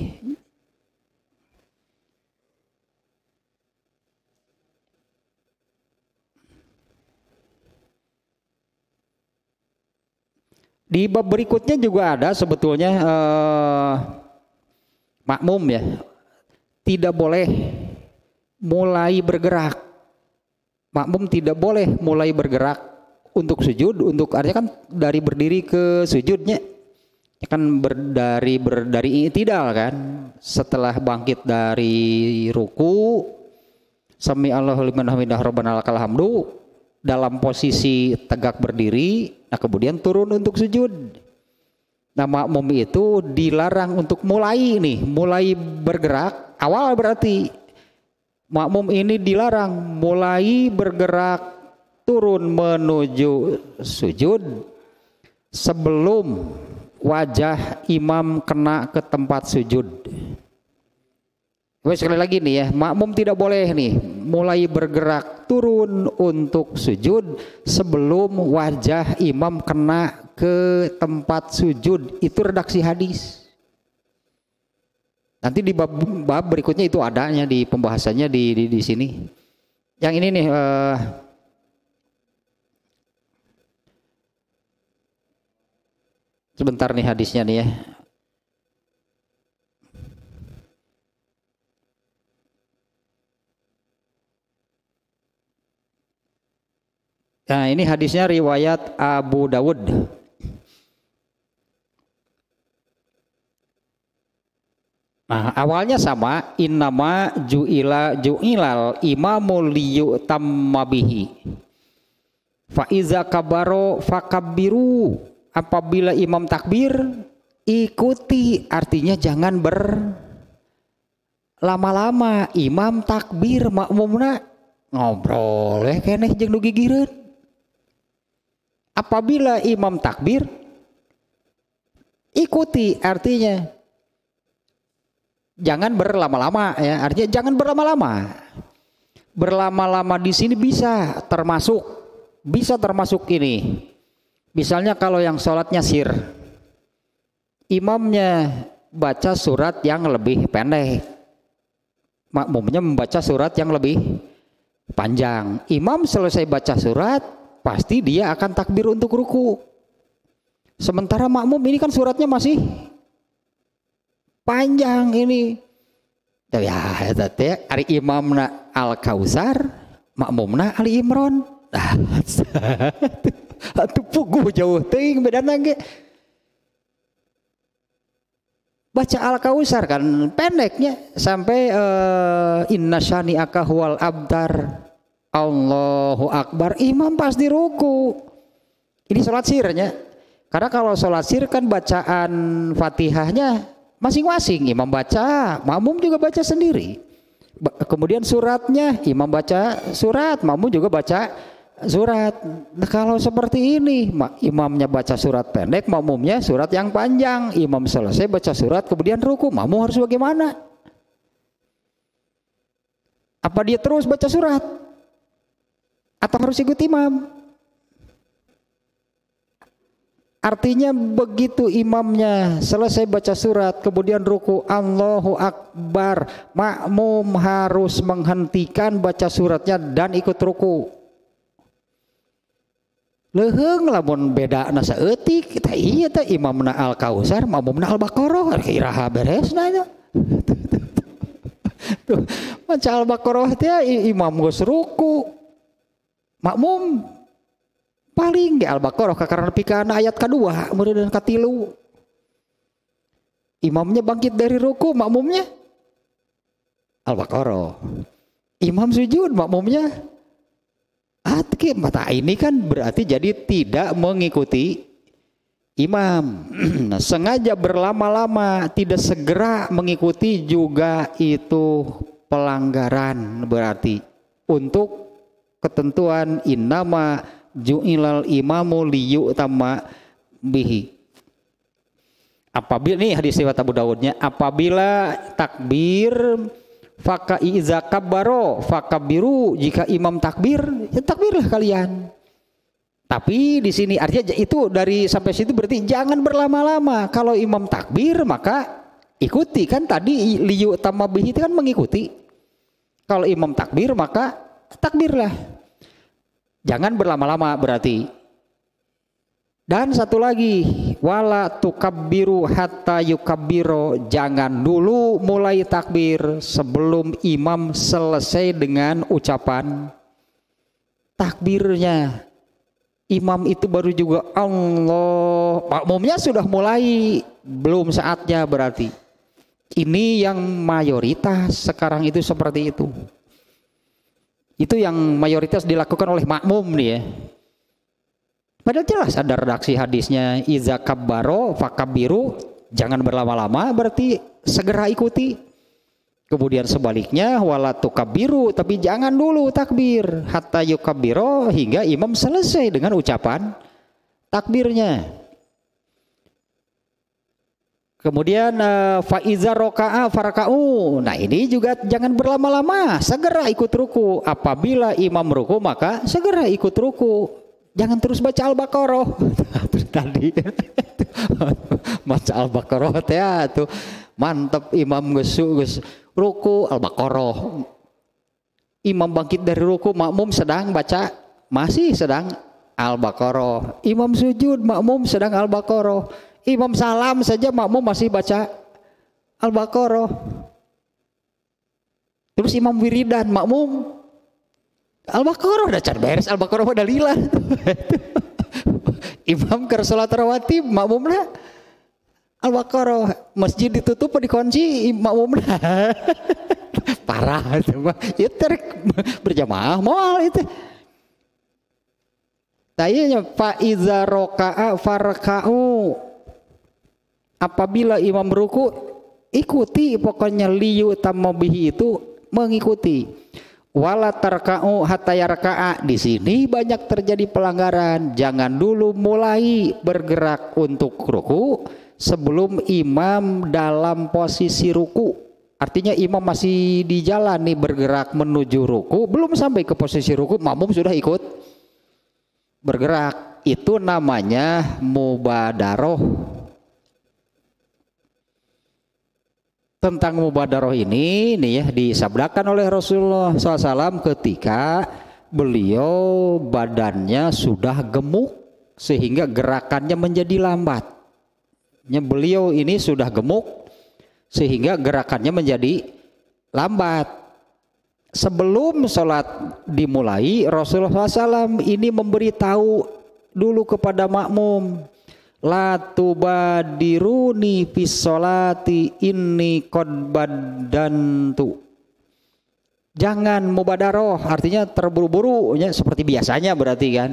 Di bab berikutnya juga ada sebetulnya eh, makmum ya tidak boleh mulai bergerak. Makmum tidak boleh mulai bergerak untuk sujud, untuk artinya kan dari berdiri ke sujudnya kan ber, dari ber, dari i'tidal kan. Setelah bangkit dari ruku, sami Allahu liman hamidah rabbana lakal hamdu, dalam posisi tegak berdiri, nah kemudian turun untuk sujud. Nah makmum itu dilarang untuk mulai nih, mulai bergerak, awal berarti makmum ini dilarang mulai bergerak turun menuju sujud sebelum wajah imam kena ke tempat sujud. Sekali lagi nih ya, makmum tidak boleh nih mulai bergerak turun untuk sujud sebelum wajah imam kena ke tempat sujud. Itu redaksi hadis. Nanti di bab, bab berikutnya itu adanya di pembahasannya di di, di sini. Yang ini nih uh, sebentar nih hadisnya nih ya. Nah ini hadisnya riwayat Abu Dawud. Nah awalnya sama, innama ju'ila ju'ilal imamu liyutamma bihi. Fa iza kabaro fakabbiru. Apabila imam takbir, ikuti, artinya jangan berlama-lama. Imam takbir makmumna ngobrol eh keneh jeung nu gigireun. Apabila imam takbir, ikuti, artinya jangan berlama-lama ya, artinya jangan berlama-lama. Berlama-lama di sini bisa termasuk bisa termasuk ini. Misalnya kalau yang sholatnya sir, imamnya baca surat yang lebih pendek, makmumnya membaca surat yang lebih panjang. Imam selesai baca surat, pasti dia akan takbir untuk ruku. Sementara makmum ini kan suratnya masih panjang ini. Ya, teh ari imamna Al-Kautsar, makmumna Ali Imran. Atuh puguh jauh teuing bedana ge. Baca Al-Kautsar kan pendeknya sampai uh, inna syani'aka huwal abtar. Allahu Akbar, imam pasti ruku. Ini sholat sirnya. Karena kalau sholat sir kan bacaan Fatihahnya masing-masing. Imam baca, makmum juga baca sendiri. Kemudian suratnya imam baca surat, makmum juga baca surat. Nah kalau seperti ini, imamnya baca surat pendek, makmumnya surat yang panjang. Imam selesai baca surat, kemudian ruku, makmum harus bagaimana? Apa dia terus baca surat? Atau harus ikut imam? Artinya begitu imamnya selesai baca surat kemudian ruku Allahu Akbar, makmum harus menghentikan baca suratnya dan ikut ruku. Leheung lamun beda na saeutik kita iya teh imamna Al-Kausar makmumna Al-Baqarah kiraha beresna nya. Tuh maca Al-Baqarah teh imam geus ruku makmum paling di Al-Baqarah karena pikeun ayat kedua kemudian katilu. Imamnya bangkit dari ruku, makmumnya Al-Baqarah. Imam sujud, makmumnya At-Kim. Mata ini kan berarti jadi tidak mengikuti imam. Nah, sengaja berlama-lama tidak segera mengikuti juga itu pelanggaran berarti untuk ketentuan innama ju'ilal imamu liyu'tamma bihi. Apabila nih hadis riwayat Abu Dawudnya, apabila takbir faka iza kabbaro fakabiru, jika imam takbir ya takbirlah kalian. Tapi di sini artinya itu dari sampai situ berarti jangan berlama-lama. Kalau imam takbir maka ikuti, kan tadi liyu'tamma bihi itu kan mengikuti. Kalau imam takbir maka takbirlah. Jangan berlama-lama berarti. Dan satu lagi, wala tukabbiru hatta yukabbiro, jangan dulu mulai takbir sebelum imam selesai dengan ucapan takbirnya. Imam itu baru juga Allah, makmumnya sudah mulai, belum saatnya berarti. Ini yang mayoritas sekarang itu seperti itu. Itu yang mayoritas dilakukan oleh makmum nih ya. Padahal jelas ada redaksi hadisnya iza kabbaro fakabiru, jangan berlama-lama berarti segera ikuti. Kemudian sebaliknya wala tukabiru, tapi jangan dulu takbir hatta yukabiro, hingga imam selesai dengan ucapan takbirnya. Kemudian faiza roka'a faraka'u. Nah ini juga jangan berlama-lama, segera ikut ruku. Apabila imam ruku maka segera ikut ruku. Jangan terus baca Al-Baqarah. Tadi baca Al-Baqarah teh tuh mantap, imam geus geus ruku Al-Baqarah. Imam bangkit dari ruku, makmum sedang baca masih sedang Al-Baqarah. Imam sujud, makmum sedang Al-Baqarah. Imam salam saja makmum masih baca Al-Baqarah. Terus imam wiridan, makmum Al-Baqarah udah can beres, Al-Baqarah udah lila. Imam keur salat rawatib, makmumna Al-Baqarah. Masjid ditutup dikunci, makmumna parah itu mah. Ya terek berjamaah moal itu. Tayanya fa iza raka'a farka'u. Apabila imam ruku ikuti, pokoknya liyu tambihi itu mengikuti. Wala tarka'u hatta yarka'a, di sini banyak terjadi pelanggaran. Jangan dulu mulai bergerak untuk ruku sebelum imam dalam posisi ruku. Artinya imam masih di jalan nih bergerak menuju ruku, belum sampai ke posisi ruku makmum sudah ikut bergerak. Itu namanya mubadaroh. Tentang mubadaroh ini nih ya disabdakan oleh Rasulullah shallallahu alaihi wasallam ketika beliau badannya sudah gemuk sehingga gerakannya menjadi lambat. Ya, beliau ini sudah gemuk sehingga gerakannya menjadi lambat. Sebelum sholat dimulai, Rasulullah shallallahu alaihi wasallam ini memberitahu dulu kepada makmum, la tubadiruni fis sholati inni qad badantu. Jangan mubadaroh, artinya terburu-buru ya, seperti biasanya berarti kan.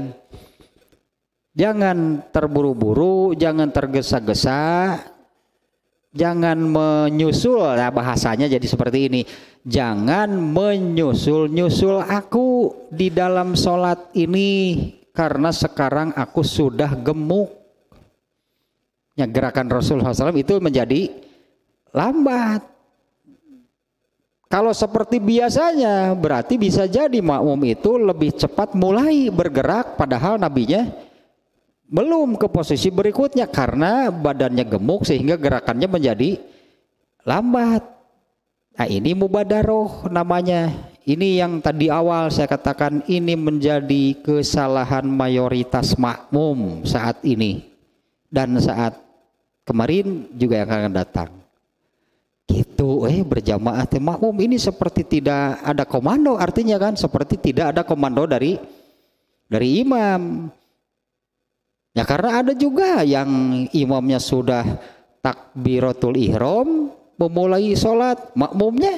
Jangan terburu-buru, jangan tergesa-gesa, jangan menyusul, nah bahasanya jadi seperti ini. Jangan menyusul-nyusul aku di dalam sholat ini karena sekarang aku sudah gemuk. Ya, gerakan Rasulullah shallallahu alaihi wasallam itu menjadi lambat. Kalau seperti biasanya berarti bisa jadi makmum itu lebih cepat mulai bergerak, padahal nabinya Belum ke posisi berikutnya karena badannya gemuk sehingga gerakannya menjadi lambat. Nah ini mubadaroh namanya. Ini yang tadi awal saya katakan ini menjadi kesalahan mayoritas makmum saat ini dan saat kemarin juga yang akan datang. Gitu, eh berjamaah teh makmum ini seperti tidak ada komando, artinya kan seperti tidak ada komando dari dari imam. Ya karena ada juga yang imamnya sudah takbiratul ihram memulai sholat, makmumnya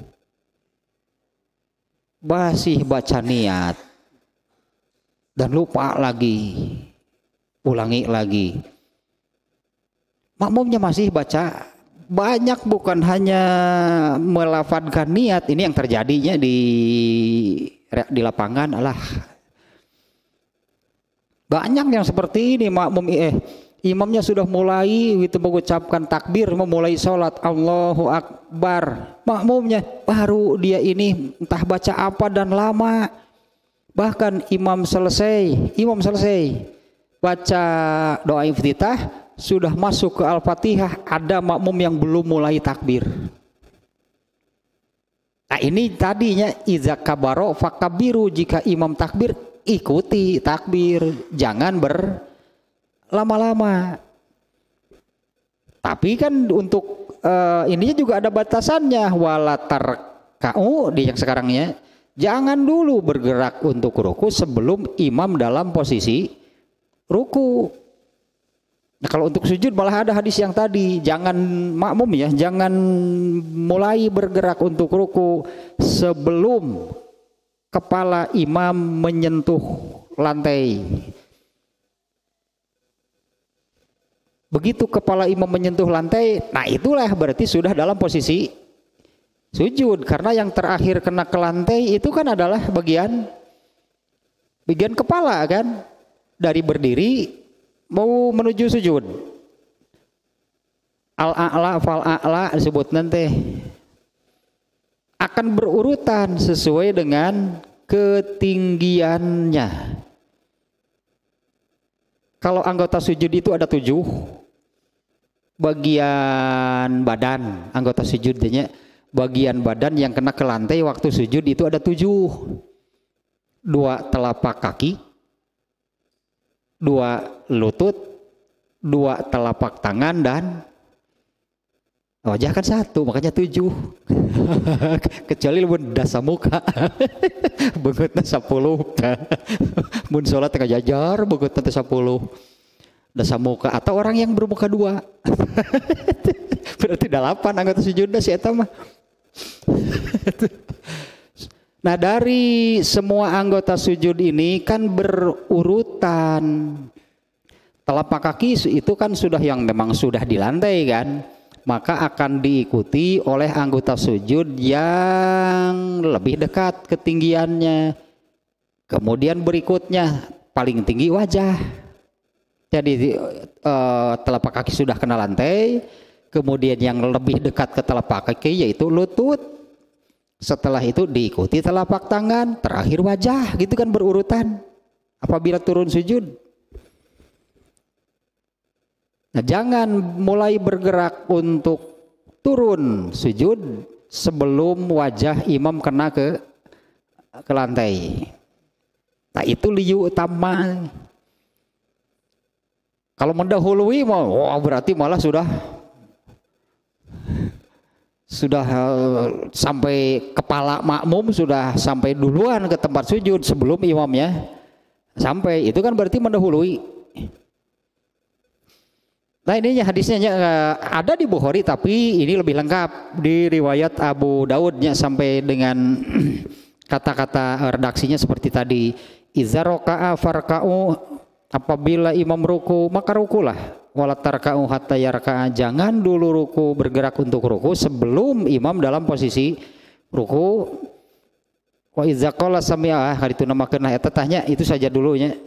masih baca niat dan lupa lagi, ulangi lagi. Makmumnya masih baca, banyak bukan hanya melafadzkan niat, ini yang terjadinya di di lapangan alah. Banyak yang seperti ini makmum eh imamnya sudah mulai itu mengucapkan takbir memulai sholat Allahu Akbar, makmumnya baru dia ini entah baca apa dan lama, bahkan imam selesai imam selesai baca doa iftitah sudah masuk ke Al-Fatihah ada makmum yang belum mulai takbir. Nah ini tadinya iza kabaro fakabiru, jika imam takbir ikuti takbir, jangan berlama-lama. Tapi kan untuk uh, ininya juga ada batasannya, walatar kau di yang sekarangnya jangan dulu bergerak untuk ruku sebelum imam dalam posisi ruku. Nah, kalau untuk sujud malah ada hadis yang tadi, jangan makmum ya, jangan mulai bergerak untuk ruku sebelum kepala imam menyentuh lantai. Begitu kepala imam menyentuh lantai, nah itulah berarti sudah dalam posisi sujud. Karena yang terakhir kena ke lantai itu kan adalah bagian bagian kepala kan, dari berdiri mau menuju sujud. Al-a'la fal-a'la disebut nanti akan berurutan sesuai dengan ketinggiannya. Kalau anggota sujud itu ada tujuh bagian badan, anggota sujudnya bagian badan yang kena ke lantai waktu sujud itu ada tujuh. Dua telapak kaki, dua lutut, dua telapak tangan, dan wajah kan satu, makanya tujuh. Kecuali mun dasa muka beugutna sepuluh. Mun salat tengah jajar beugutna teh sepuluh. Dasa muka atau orang yang bermuka dua. Berarti delapan anggota sujudna si eta mah. Nah, dari semua anggota sujud ini kan berurutan. Telapak kaki itu kan sudah yang memang sudah di lantai kan, maka akan diikuti oleh anggota sujud yang lebih dekat ketinggiannya. Kemudian berikutnya paling tinggi wajah. Jadi eh, telapak kaki sudah kena lantai, kemudian yang lebih dekat ke telapak kaki yaitu lutut. Setelah itu diikuti telapak tangan, terakhir wajah, gitu kan berurutan apabila turun sujud. Nah, jangan mulai bergerak untuk turun sujud sebelum wajah imam kena ke ke lantai. Nah, itu liyu utama. Kalau mendahului mau, oh, berarti malah sudah sudah uh, sampai kepala makmum sudah sampai duluan ke tempat sujud sebelum imamnya sampai, itu kan berarti mendahului. Nah, ini hadisnya uh, ada di Bukhari, tapi ini lebih lengkap di riwayat Abu Daudnya sampai dengan kata-kata redaksinya seperti tadi. Iza roka'a farka'u, apabila imam ruku maka rukulah. Wala tarka'u hatta yarka'a, jangan dulu ruku bergerak untuk ruku sebelum imam dalam posisi ruku. Wa iza qala sami'a, hari itu namakeun eta tanya itu saja dulunya.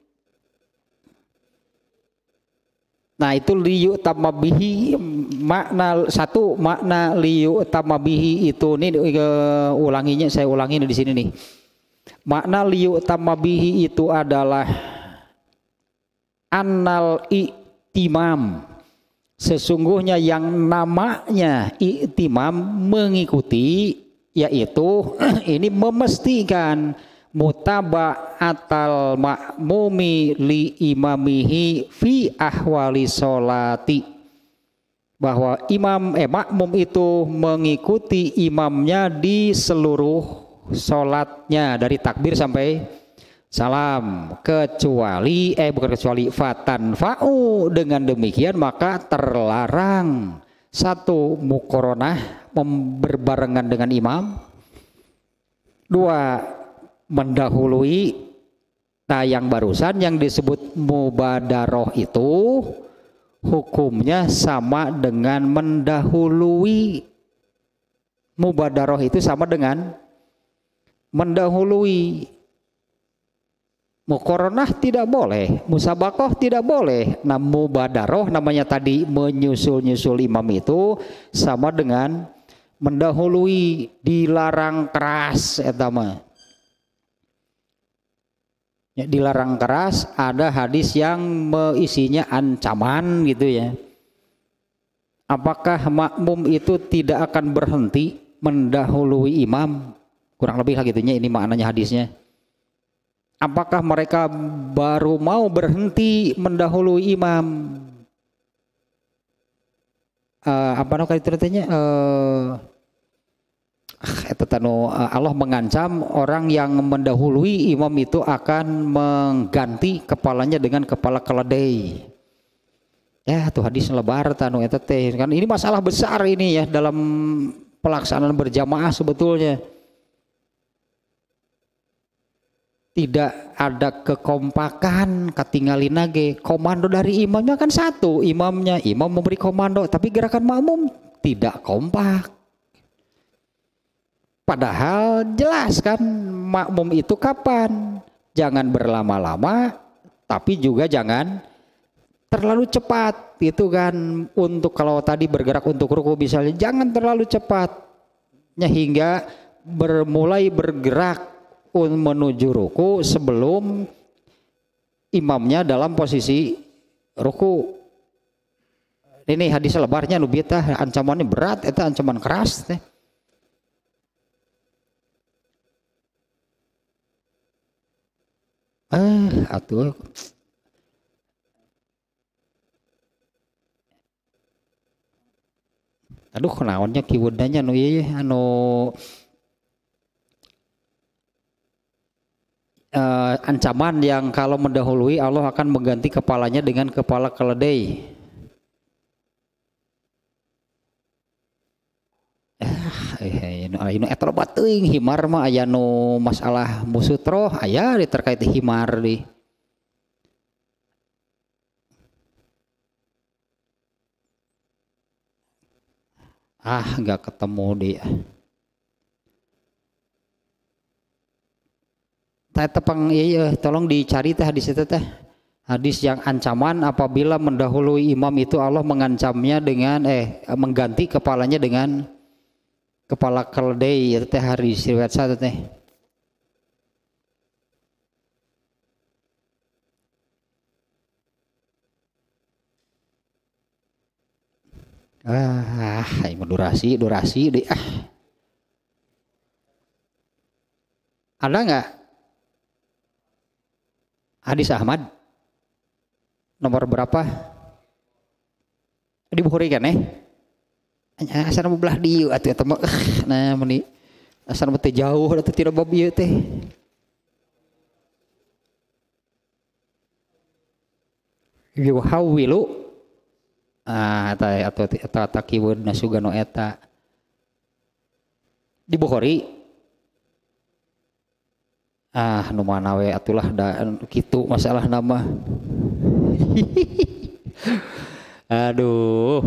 Nah, itu liyu tamabihi, makna satu, makna liyu tamabihi itu nih uh, ulanginya, saya ulangi di sini nih. Makna liyu tamabihi itu adalah annal i'timam, sesungguhnya yang namanya i'timam mengikuti, yaitu ini memastikan mutaba'atal ma'mumi li imamihi fi ahwali sholati, bahwa imam eh makmum itu mengikuti imamnya di seluruh sholatnya dari takbir sampai salam, kecuali eh bukan kecuali fatan fa'u, dengan demikian maka terlarang satu mukoronah berbarengan dengan imam, dua mendahului. Nah yang barusan yang disebut mubadaroh itu hukumnya sama dengan mendahului. Mubadaroh itu sama dengan mendahului. Mukoronah tidak boleh, musabakoh tidak boleh. Nah mubadaroh namanya tadi menyusul-nyusul imam itu sama dengan mendahului, dilarang keras etama. Ya, dilarang keras, ada hadis yang isinya ancaman gitu ya. Apakah makmum itu tidak akan berhenti mendahului imam? Kurang lebih lah gitunya, ini maknanya hadisnya. Apakah mereka baru mau berhenti mendahului imam? Uh, apa namanya itu katanya? Uh, itu tanu Allah mengancam orang yang mendahului imam itu akan mengganti kepalanya dengan kepala keledai. Ya, tuh hadis lebar tanu eta teh. Kan ini masalah besar ini ya dalam pelaksanaan berjamaah sebetulnya. Tidak ada kekompakan, katinggalin lagi. Komando dari imamnya kan satu, imamnya, imam memberi komando, tapi gerakan makmum tidak kompak. Padahal jelas kan makmum itu kapan? Jangan berlama-lama, tapi juga jangan terlalu cepat. Itu kan untuk kalau tadi bergerak untuk ruku misalnya, jangan terlalu cepatnya hingga bermulai bergerak menuju ruku sebelum imamnya dalam posisi ruku. Ini hadis lebarnya nubita ancamannya berat, itu ancaman keras teh. Eh atuh aduh naonnya kiwudanya anu ieu anu Uh, ancaman yang kalau mendahului Allah akan mengganti kepalanya dengan kepala keledai. Eh, ini ini eta loba teuing himar mah aya nu masalah musutro aya di terkait himar di. Ah, enggak ketemu dia. Tah tepang iya, tolong dicari teh hadis itu teh. Hadis yang ancaman apabila mendahului imam itu Allah mengancamnya dengan eh mengganti kepalanya dengan kepala keledai, itu teh hadis riwayat satu teh. Ah, ini durasi, durasi deh. Ah. Ada nggak? Hadis Ahmad nomor berapa? Di Bukhari kan eh? Asal mau belah dieu atuh eta mah nah meni asal mah teh jauh atuh tidak bab ieu teh. Yuhawilu ah eta atuh eta takiweun nasugano eta di Bukhari. Ah, nu mana we atulah da kitu masalah nama. Aduh.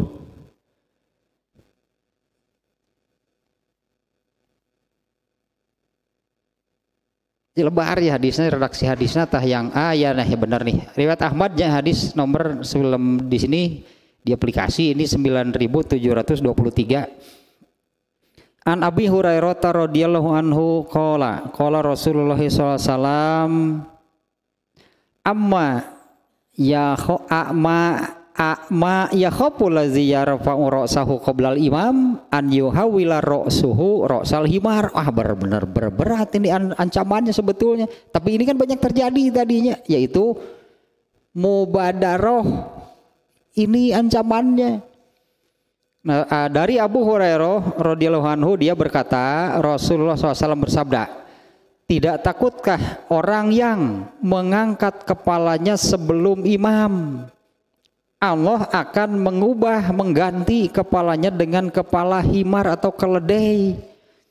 Lebar ya hadisnya, redaksi hadisnya tah yang ah ya nah ya benar nih. Riwayat Ahmad ya hadis nomor sebelum di sini di aplikasi ini sembilan ribu tujuh ratus dua puluh tiga. An Abi Hurairah radhiyallahu anhu qala qala Rasulullah sallallahu alaihi wasallam amma ya kho a'ma a'ma ya khaful ladzi yarfa'u ra'sahu qablal imam an yuhawwila ra'suhu ra'sal himar. Ah benar-benar berat ini ancamannya sebetulnya. Tapi ini kan banyak terjadi tadinya, yaitu mubadaroh ini ancamannya. Nah, dari Abu Hurairah radhiyallahu anhu dia berkata, Rasulullah shallallahu alaihi wasallam bersabda, tidak takutkah orang yang mengangkat kepalanya sebelum imam, Allah akan mengubah mengganti kepalanya dengan kepala himar atau keledai.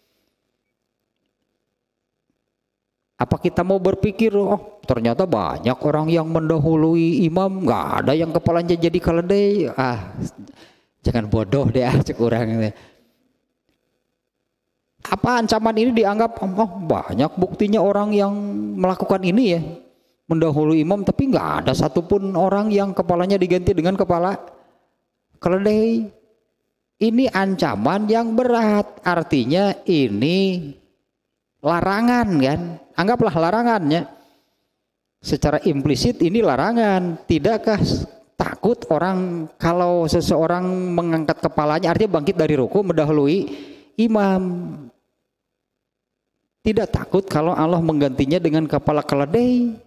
Apa kita mau berpikir, oh ternyata banyak orang yang mendahului imam, nggak ada yang kepalanya jadi keledai. Ah, jangan bodoh deh, cek orang. Apa ancaman ini dianggap, oh banyak buktinya orang yang melakukan ini ya, mendahului imam, tapi nggak ada satupun orang yang kepalanya diganti dengan kepala keledai. Ini ancaman yang berat, artinya ini larangan kan, anggaplah larangannya. Secara implisit ini larangan. Tidakkah takut orang kalau seseorang mengangkat kepalanya, artinya bangkit dari ruku mendahului imam, tidak takut kalau Allah menggantinya dengan kepala keledai?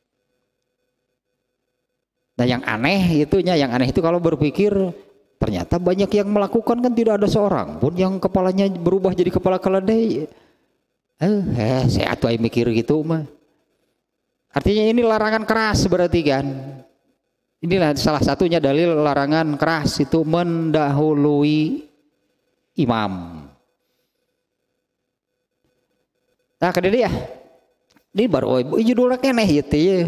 Nah yang aneh itunya, yang aneh itu kalau berpikir ternyata banyak yang melakukan, kan tidak ada seorang pun yang kepalanya berubah jadi kepala keledai. Eh, eh saya tuh mikir gitu mah. Artinya ini larangan keras berarti kan. Inilah salah satunya dalil larangan keras itu mendahului imam. Nah kedua ya, ini baru judulnya keneh gitu ya.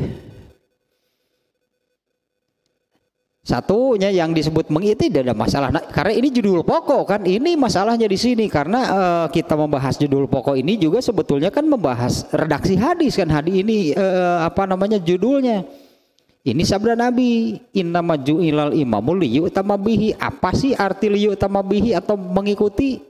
Satunya yang disebut mengiti tidak ada masalah, nah, karena ini judul pokok kan. Ini masalahnya di sini karena uh, kita membahas judul pokok ini juga sebetulnya kan membahas redaksi hadis kan. Hadis ini uh, apa namanya judulnya? Ini sabda Nabi, innama ju'ilal imamu liyu'tama bihi. Apa sih arti liyu'tama bihi atau mengikuti?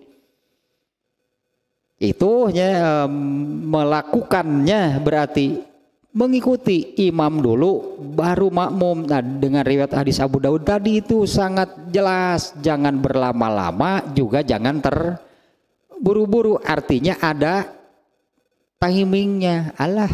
Itu ya, melakukannya berarti mengikuti imam dulu baru makmum. Nah, dengan riwayat hadis Abu Daud tadi itu sangat jelas, jangan berlama-lama juga jangan terburu-buru. Artinya ada timingnya. Allah,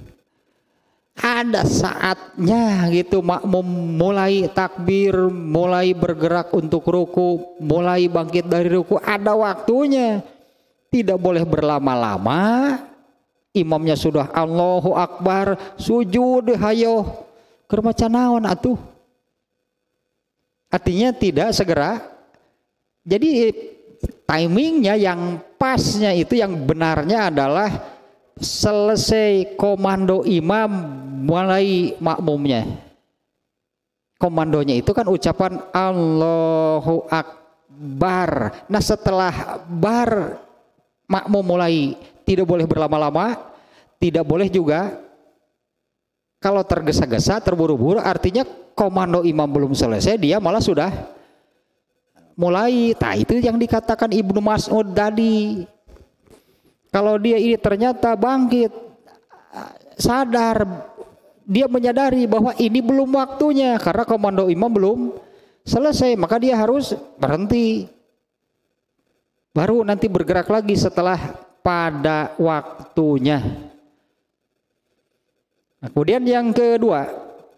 ada saatnya gitu, makmum mulai takbir, mulai bergerak untuk ruku, mulai bangkit dari ruku, ada waktunya. Tidak boleh berlama-lama. Imamnya sudah Allahu Akbar, sujud hayo keur maca naon atuh. Artinya tidak segera. Jadi timingnya yang pasnya itu, yang benarnya adalah selesai komando imam mulai makmumnya. Komandonya itu kan ucapan Allahu Akbar. Nah setelah bar makmum mulai, tidak boleh berlama-lama, tidak boleh juga kalau tergesa-gesa, terburu-buru. Artinya komando imam belum selesai, dia malah sudah mulai. Nah itu yang dikatakan Ibnu Mas'ud tadi. Kalau dia ini ternyata bangkit, sadar, dia menyadari bahwa ini belum waktunya karena komando imam belum selesai, maka dia harus berhenti. Baru nanti bergerak lagi setelah pada waktunya. Nah, kemudian yang kedua,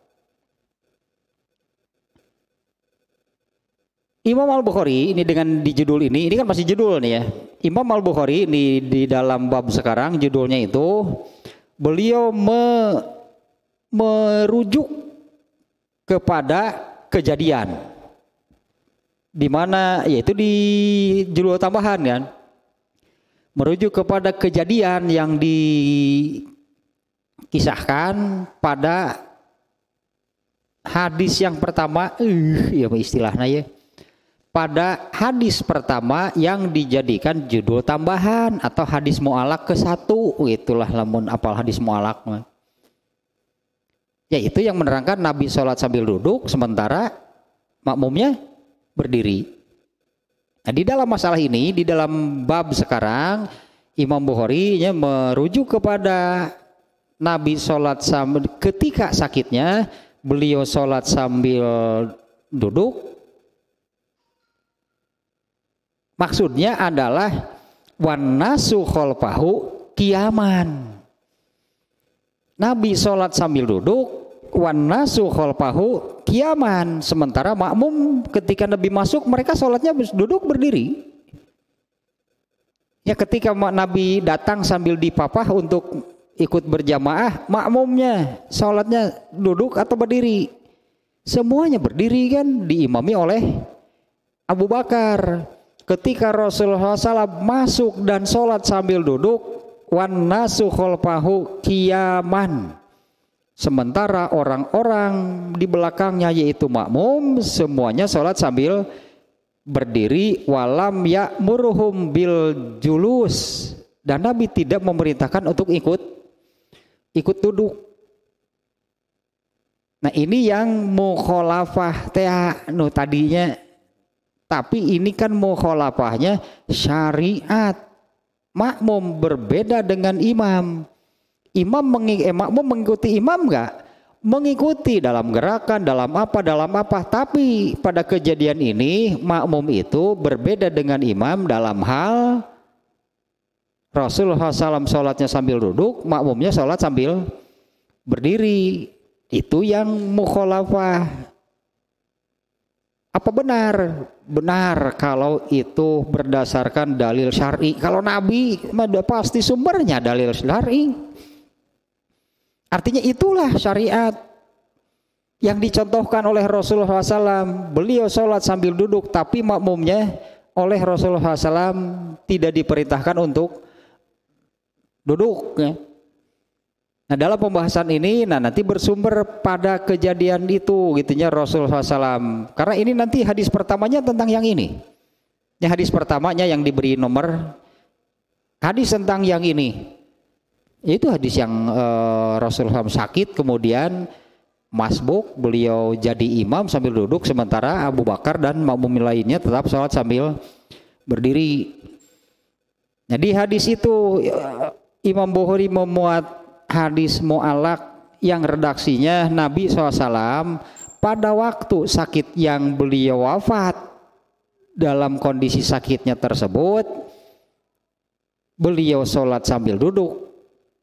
Imam Al-Bukhari ini dengan di judul ini, ini kan masih judul nih ya. Imam Al-Bukhari ini di dalam bab sekarang judulnya itu beliau me, merujuk kepada kejadian. Di mana yaitu di judul tambahan kan, merujuk kepada kejadian yang dikisahkan pada hadis yang pertama, uh, ya istilahnya ya, pada hadis pertama yang dijadikan judul tambahan atau hadis mu'alak ke satu. Itulah lamun apal hadis mu'alak, yaitu yang menerangkan Nabi sholat sambil duduk sementara makmumnya berdiri. Nah, di dalam masalah ini, di dalam bab sekarang, Imam Bukhari nya merujuk kepada Nabi sholat sambil ketika sakitnya, beliau sholat sambil duduk. Maksudnya adalah wannasu khalfahu qiyaman. Nabi sholat sambil duduk, wannasu khalfahu qiyaman. Sementara makmum ketika Nabi masuk mereka sholatnya duduk berdiri. Ya ketika Nabi datang sambil dipapah untuk ikut berjamaah, makmumnya sholatnya duduk atau berdiri? Semuanya berdiri kan, diimami oleh Abu Bakar. Ketika Rasulullah shallallahu alaihi wasallam masuk dan sholat sambil duduk, wan nasu khalfahu qiyaman. Sementara orang-orang di belakangnya yaitu makmum semuanya sholat sambil berdiri. Walam ya'muruhum bil julus, dan Nabi tidak memerintahkan untuk ikut ikut duduk. Nah ini yang mukhalafah teh nu tadinya, tapi ini kan mukhalafahnya syariat. Makmum berbeda dengan imam. Imam mengik eh, makmum mengikuti imam enggak? Mengikuti dalam gerakan, dalam apa, dalam apa. Tapi pada kejadian ini makmum itu berbeda dengan imam dalam hal Rasulullah shallallahu alaihi wasallam sholatnya sambil duduk, makmumnya sholat sambil berdiri. Itu yang mukhalafah. Apa benar? Benar kalau itu berdasarkan dalil syar'i. Kalau Nabi pasti sumbernya dalil syar'i. Artinya itulah syariat yang dicontohkan oleh Rasulullah shallallahu alaihi wasallam. Beliau sholat sambil duduk, tapi makmumnya oleh Rasulullah shallallahu alaihi wasallam tidak diperintahkan untuk duduk. Nah dalam pembahasan ini, nah nanti bersumber pada kejadian itu, gitunya Rasulullah shallallahu alaihi wasallam. Karena ini nanti hadis pertamanya tentang yang ini. Ya, hadis pertamanya yang diberi nomor hadis tentang yang ini. Itu hadis yang uh, Rasulullah sakit, kemudian masbuk, beliau jadi imam sambil duduk, sementara Abu Bakar dan makmum lainnya tetap sholat sambil berdiri. Jadi hadis itu uh, Imam Bukhari memuat hadis mu'allaq yang redaksinya Nabi shallallahu alaihi wasallam pada waktu sakit yang beliau wafat, dalam kondisi sakitnya tersebut beliau sholat sambil duduk.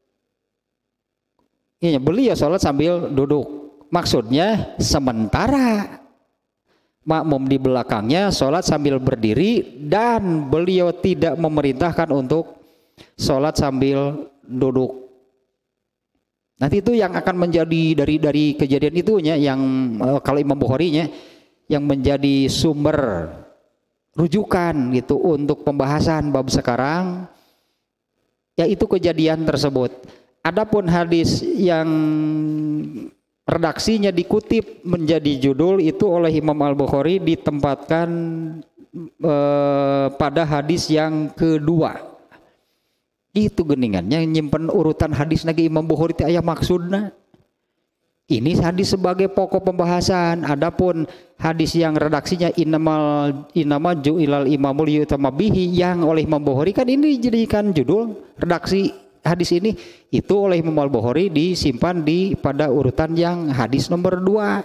Iya, beliau sholat sambil duduk. Maksudnya sementara makmum di belakangnya sholat sambil berdiri dan beliau tidak memerintahkan untuk sholat sambil duduk. Nanti itu yang akan menjadi dari dari kejadian itunya yang uh, kalau Imam Bukhari-nya yang menjadi sumber rujukan gitu untuk pembahasan bab sekarang, yaitu kejadian tersebut. Adapun hadis yang redaksinya dikutip menjadi judul itu oleh Imam Al-Bukhari ditempatkan uh, pada hadis yang kedua. Itu geningannya nyimpen urutan hadis lagi Imam Bukhari itu ayah maksudnya. Ini hadis sebagai pokok pembahasan. Adapun hadis yang redaksinya inamal inama ju'ilal imamul yutama bihi yang oleh Imam Bukhari kan ini dijadikan judul redaksi hadis ini, itu oleh Imam Al-Bukhari disimpan di pada urutan yang hadis nomor dua.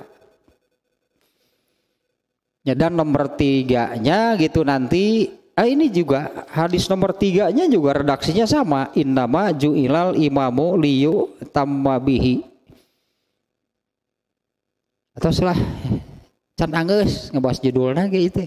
Ya, dan nomor tiganya gitu nanti. Ah, ini juga hadis nomor tiganya juga redaksinya sama, innama ju'ilal imamu liyu tammabihi. Atau salah can anggeus ngebahas judulnya gitu.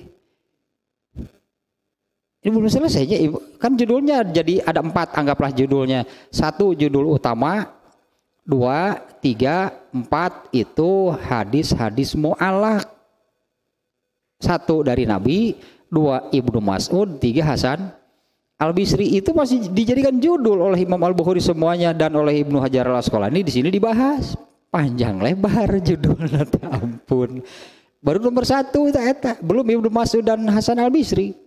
Ini belum selesai ya, kan judulnya jadi ada empat, anggaplah judulnya. Satu judul utama, dua, tiga, empat itu hadis-hadis mu'allaq. Satu dari Nabi, dua Ibnu Mas'ud, tiga Hasan Al-Bisri. Itu masih dijadikan judul oleh Imam Al-Bukhari semuanya dan oleh Ibnu Hajar Al-Asqalani di sini dibahas panjang lebar judulnya, ampun. Baru nomor satu eta, belum Ibnu Mas'ud dan Hasan Al-Bisri.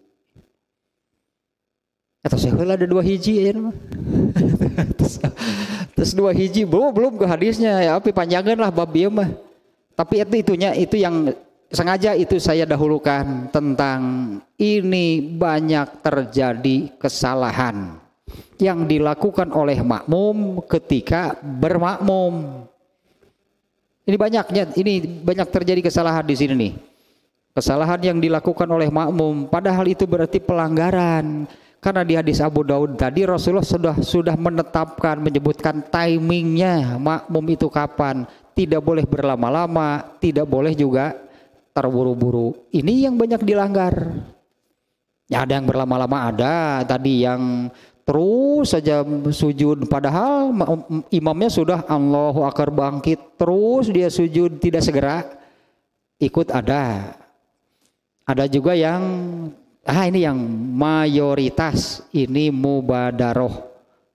Atau saya ada dua hiji ya, terus, terus dua hiji belum belum ke hadisnya ya, tapi panjangan lah bab ieu mah. Tapi itu itunya itu yang sengaja itu saya dahulukan tentang ini banyak terjadi kesalahan yang dilakukan oleh makmum ketika bermakmum. Ini banyaknya, ini banyak terjadi kesalahan di sini nih. Kesalahan yang dilakukan oleh makmum, padahal itu berarti pelanggaran. Karena di hadis Abu Daud tadi Rasulullah sudah sudah menetapkan, menyebutkan timingnya makmum itu kapan. Tidak boleh berlama-lama, tidak boleh juga terburu-buru. Ini yang banyak dilanggar. Ya, ada yang berlama-lama, ada tadi yang terus saja sujud, padahal imamnya sudah Allahu Akbar bangkit, terus dia sujud tidak segera ikut, ada. Ada juga yang ah ini yang mayoritas ini mubadaroh,